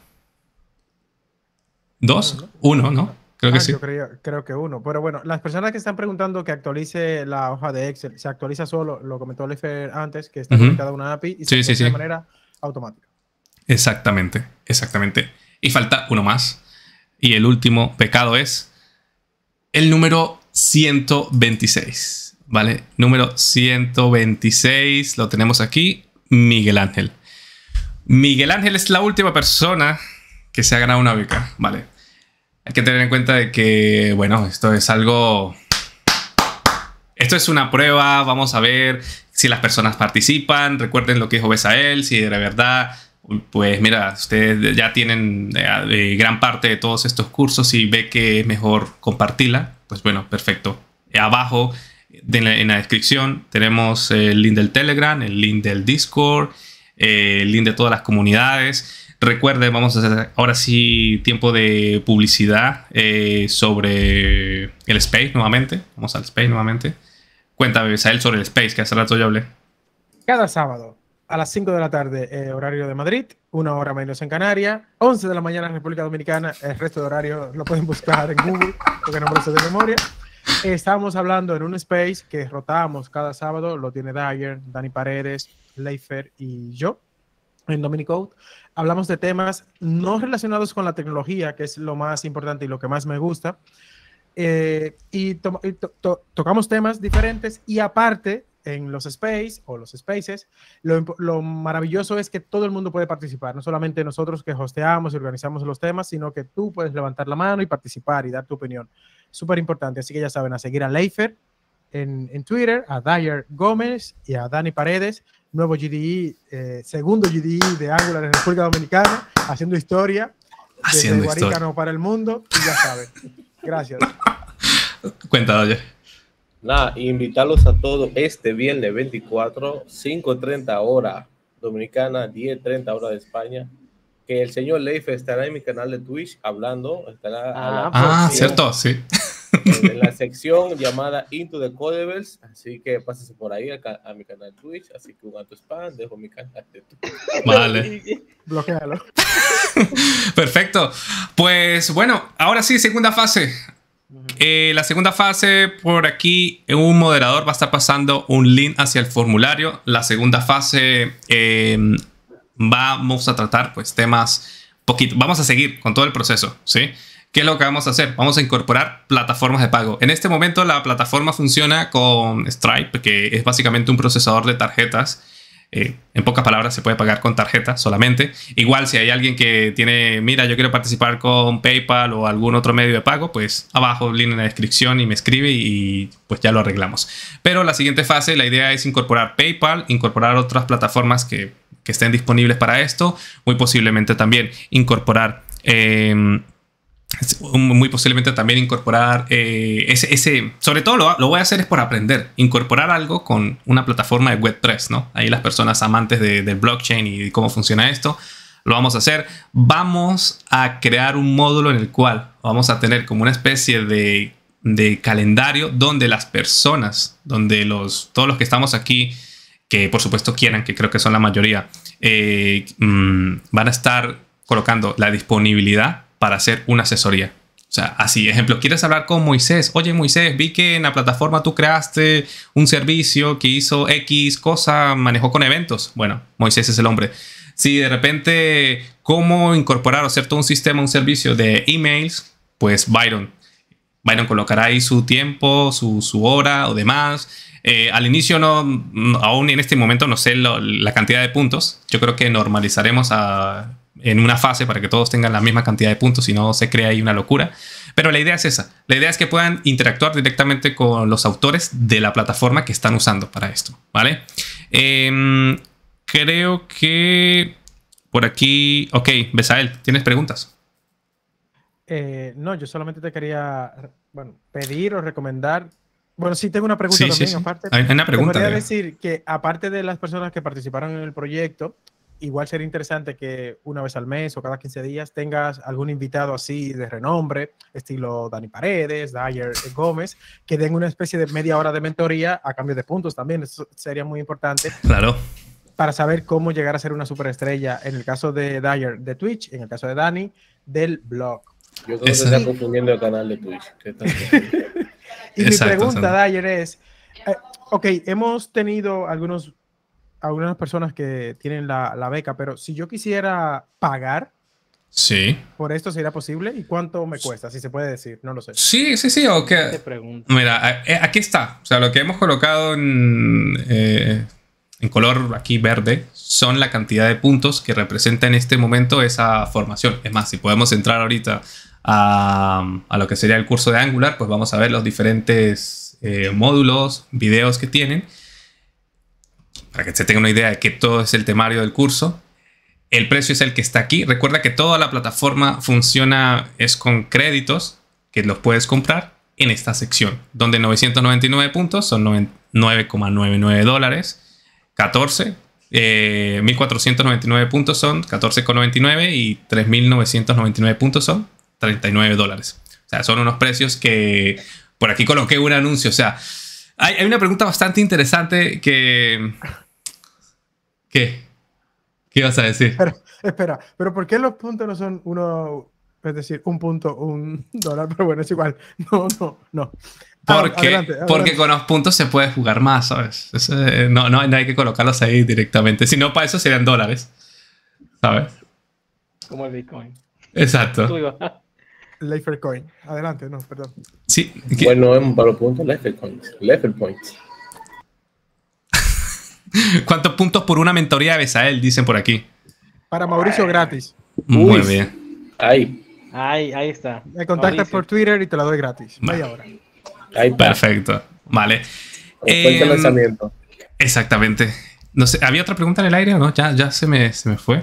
2. 1, ¿no? Creo que sí. Yo creo que 1. Pero bueno, las personas que están preguntando que actualice la hoja de Excel, se actualiza solo, lo comentó Leifer antes, que está conectada a una API y se actualiza de manera automática. Exactamente, exactamente. Y falta 1 más. Y el último pecado es el número 126. ¿Vale? Número 126 lo tenemos aquí. Miguel Ángel. Miguel Ángel es la última persona que se ha ganado una beca. Vale. Hay que tener en cuenta de que, bueno, esto es algo... Esto es una prueba. Vamos a ver si las personas participan. Recuerden lo que dijo Besael. Si de verdad, pues mira, ustedes ya tienen gran parte de todos estos cursos y ve que es mejor compartirla. Pues bueno, perfecto. Abajo en la descripción tenemos el link del Telegram, el link del Discord, el link de todas las comunidades. Recuerden, vamos a hacer ahora sí tiempo de publicidad sobre el Space nuevamente. Vamos al Space nuevamente. Cuéntame, Besael, sobre el Space, que hace rato yo hablé. Cada sábado a las 5 de la tarde, horario de Madrid, 1 hora menos en Canarias, 11 de la mañana en República Dominicana. El resto de horario lo pueden buscar en Google, porque no me lo sé de memoria. Estábamos hablando en un Space que rotamos cada sábado. Lo tiene Dyer, Dani Paredes, Leifer y yo en Dominicode. Hablamos de temas no relacionados con la tecnología, que es lo más importante y lo que más me gusta. Tocamos temas diferentes y aparte en los Space o los Spaces, lo maravilloso es que todo el mundo puede participar, no solamente nosotros que hosteamos y organizamos los temas, sino que tú puedes levantar la mano y participar y dar tu opinión. Súper importante, así que ya saben, a seguir a Leifer en Twitter, a Dyer Gómez y a Dani Paredes, nuevo GDE, segundo GDE de Angular en República Dominicana, haciendo historia desde Guarícano para el mundo, y ya saben. Gracias. Cuenta, Dyer. Nada, invitarlos a todos este viernes 24, 5:30 hora dominicana, 10:30 hora de España, que el señor Leifer estará en mi canal de Twitch hablando. Cierto, sí. En la sección llamada Into the Codeverse, así que pásense por ahí a mi canal de Twitch, así que un alto spam, dejo mi canal de Twitch. Vale. Bloquéalo. Perfecto. Pues bueno, ahora sí, segunda fase. La segunda fase, por aquí un moderador va a estar pasando un link hacia el formulario. La segunda fase vamos a tratar pues temas poquito. Vamos a seguir con todo el proceso, ¿sí? ¿Qué es lo que vamos a hacer? Vamos a incorporar plataformas de pago. En este momento la plataforma funciona con Stripe, que es básicamente un procesador de tarjetas. En pocas palabras, se puede pagar con tarjeta solamente. Igual, si hay alguien que tiene, mira, yo quiero participar con PayPal o algún otro medio de pago, pues abajo, link en la descripción y me escribe y pues ya lo arreglamos. Pero la siguiente fase, la idea es incorporar PayPal, incorporar otras plataformas que estén disponibles para esto. Muy posiblemente también incorporar... sobre todo lo voy a hacer es por aprender, incorporar algo con una plataforma de WordPress, ¿no? Ahí las personas amantes del blockchain y cómo funciona esto, lo vamos a hacer. Vamos a crear un módulo en el cual vamos a tener como una especie de calendario donde las personas, donde todos los que estamos aquí que por supuesto quieran, que creo que son la mayoría, van a estar colocando la disponibilidad para hacer una asesoría. O sea, así, ejemplo, ¿quieres hablar con Moisés? Oye, Moisés, vi que en la plataforma tú creaste un servicio que hizo X cosa, manejó con eventos. Bueno, Moisés es el hombre. Si de repente, ¿cómo incorporar o hacer todo un sistema, un servicio de emails? Pues Byron colocará ahí su tiempo, su hora o demás. Al inicio, aún en este momento no sé la cantidad de puntos. Yo creo que normalizaremos en una fase para que todos tengan la misma cantidad de puntos, si no se crea ahí una locura. Pero la idea es esa. La idea es que puedan interactuar directamente con los autores de la plataforma que están usando para esto, ¿vale? Creo que por aquí... Ok, Besael, ¿tienes preguntas? No, yo solamente te quería pedir o recomendar. Bueno, sí, tengo una pregunta también, aparte. Hay una pregunta. Te podría decir que, aparte de las personas que participaron en el proyecto, igual sería interesante que una vez al mes o cada 15 días tengas algún invitado así de renombre, estilo Dani Paredes, Dyer Gómez, que den una especie de media hora de mentoría a cambio de puntos también. Eso sería muy importante. Claro. Para saber cómo llegar a ser una superestrella. En el caso de Dyer, de Twitch. En el caso de Dani, del blog. Yo creo que se está confundiendo el canal de Twitch. Y mi pregunta, Dyer, es... ok, hemos tenido algunas personas que tienen la beca, pero si yo quisiera pagar por esto, ¿sería posible? ¿Y cuánto me cuesta? Si se puede decir, no lo sé. Sí, okay. Mira, aquí está. O sea, lo que hemos colocado en color aquí verde son la cantidad de puntos que representa en este momento esa formación. Es más, si podemos entrar ahorita a lo que sería el curso de Angular, pues vamos a ver los diferentes módulos, videos que tienen, para que se tenga una idea de que todo es el temario del curso. El precio es el que está aquí. Recuerda que toda la plataforma funciona es con créditos que los puedes comprar en esta sección, donde 999 puntos son $9,99, 1.499 puntos son $14,99 y 3.999 puntos son $39. O sea, son unos precios que por aquí coloqué un anuncio. O sea, hay una pregunta bastante interesante que... ¿Qué ibas a decir? Espera, pero ¿por qué los puntos no son uno, es decir, un punto, $1? Pero bueno, es igual. No. Porque con los puntos se puede jugar más, ¿sabes? No hay que colocarlos ahí directamente. Si no, para eso serían dólares, ¿sabes? Como el Bitcoin. Exacto. Leifer Coin. Adelante, no, perdón. Sí. Bueno, para los puntos, Leifer Points. ¿Cuántos puntos por una mentoría de Besael? Dicen por aquí. Para Mauricio, gratis. Muy bien. Ahí está. Me contactas por Twitter y te la doy gratis. Vaya ahora. Perfecto. Vale. El lanzamiento. Exactamente. No sé, ¿había otra pregunta en el aire o no? Ya se me fue.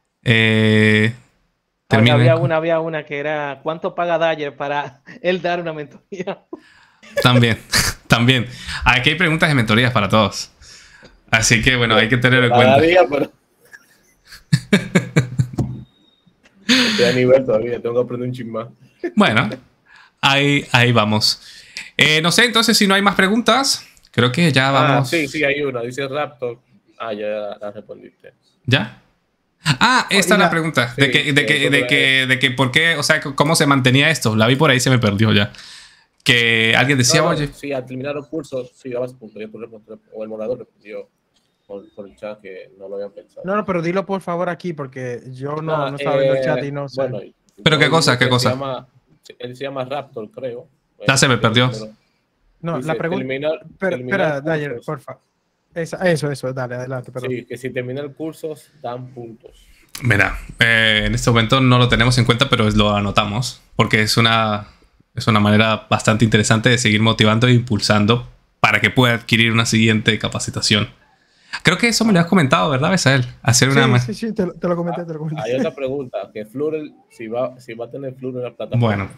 Había una que era ¿cuánto paga Dyer para él dar una mentoría? También. Aquí hay preguntas de mentorías para todos. Así que bueno, hay que tener en cuenta. Estoy a nivel todavía, tengo que aprender un chin más. Bueno, ahí vamos. No sé, entonces si no hay más preguntas, creo que ya vamos. Sí, hay una. Dice Raptor. Ya la respondiste. ¿Ya? Esta es la pregunta. Sí, de que por qué, o sea, cómo se mantenía esto. La vi por ahí, se me perdió ya. Que alguien decía, oye. Sí, al terminar los cursos, sí, dabas puntos. O el moderador respondió por el chat que no lo habían pensado. No, pero dilo por favor aquí, porque yo no estaba viendo el chat y no sé. Bueno, ¿pero qué cosa? Él se llama Raptor, creo. Ya se me perdió. No, la pregunta. Espera, Dyer, por favor. Eso, dale, adelante. Perdón. Sí, que si termina el curso, dan puntos. Mira, en este momento no lo tenemos en cuenta, pero lo anotamos, porque es una manera bastante interesante de seguir motivando e impulsando para que pueda adquirir una siguiente capacitación. Creo que eso me lo has comentado, ¿verdad, Besael? Sí, te lo comenté. Hay otra pregunta, que Flurel, si va a tener Flurel en la plataforma.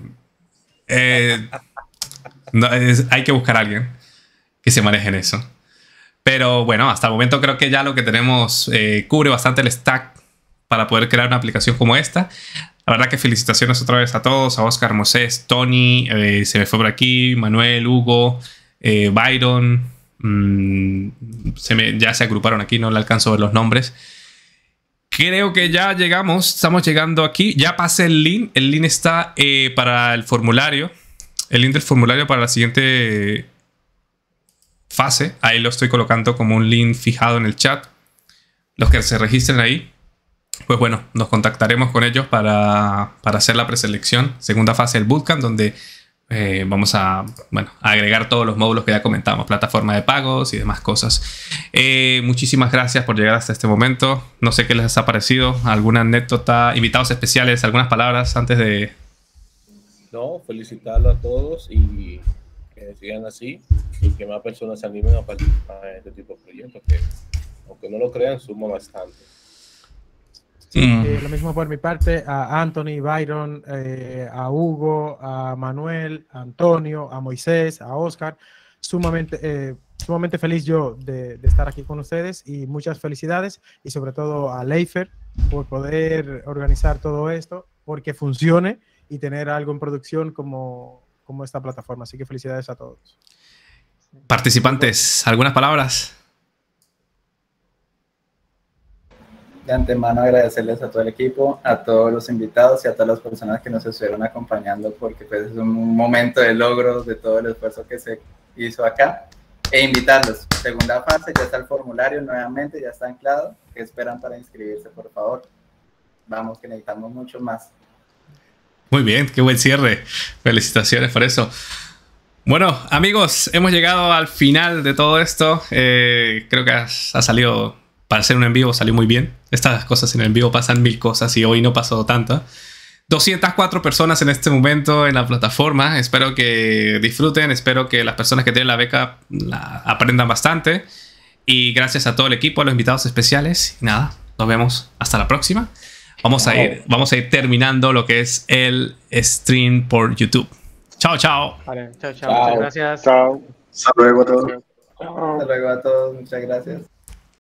Bueno, hay que buscar a alguien que se maneje en eso. Pero bueno, hasta el momento creo que ya lo que tenemos cubre bastante el stack para poder crear una aplicación como esta. La verdad que felicitaciones otra vez a todos, a Oscar, Moisés, Tony, se me fue por aquí, Manuel, Hugo, Byron, Ya se agruparon aquí, no le alcanzo a ver los nombres. Creo que ya llegamos, estamos llegando aquí. Ya pasé el link. El link está para el formulario. El link del formulario para la siguiente fase. Ahí lo estoy colocando como un link fijado en el chat. Los que se registren ahí, pues bueno, nos contactaremos con ellos para hacer la preselección. Segunda fase del bootcamp, donde vamos a agregar todos los módulos que ya comentamos, plataforma de pagos y demás cosas. Muchísimas gracias por llegar hasta este momento. No sé qué les ha parecido, alguna anécdota, invitados especiales, algunas palabras antes de... No, felicitarlo a todos y que sigan así y que más personas se animen a participar en este tipo de proyectos que, aunque no lo crean, suma bastante. Sí, lo mismo por mi parte, a Anthony, Byron, a Hugo, a Manuel, a Antonio, a Moisés, a Oscar. Sumamente feliz yo de estar aquí con ustedes y muchas felicidades, y sobre todo a Leifer por poder organizar todo esto, porque funcione y tener algo en producción como esta plataforma. Así que felicidades a todos. Participantes, ¿algunas palabras? De antemano agradecerles a todo el equipo, a todos los invitados y a todas las personas que nos estuvieron acompañando, porque pues es un momento de logro de todo el esfuerzo que se hizo acá. E invitarlos, segunda fase, ya está el formulario nuevamente, ya está anclado. ¿Qué esperan para inscribirse, por favor? Vamos, que necesitamos mucho más. Muy bien, qué buen cierre. Felicitaciones por eso. Bueno, amigos, hemos llegado al final de todo esto. Creo que ha salido... Para hacer un en vivo salió muy bien. Estas cosas en el vivo pasan 1000 cosas y hoy no pasó tanto. 204 personas en este momento en la plataforma. Espero que disfruten. Espero que las personas que tienen la beca aprendan bastante. Y gracias a todo el equipo, a los invitados especiales. Y nada, nos vemos hasta la próxima. Vamos a ir terminando lo que es el stream por YouTube. Chao, chao. Vale, chao, chao. Muchas gracias. Chao. Hasta luego a todos. Hasta luego a todos. Muchas gracias.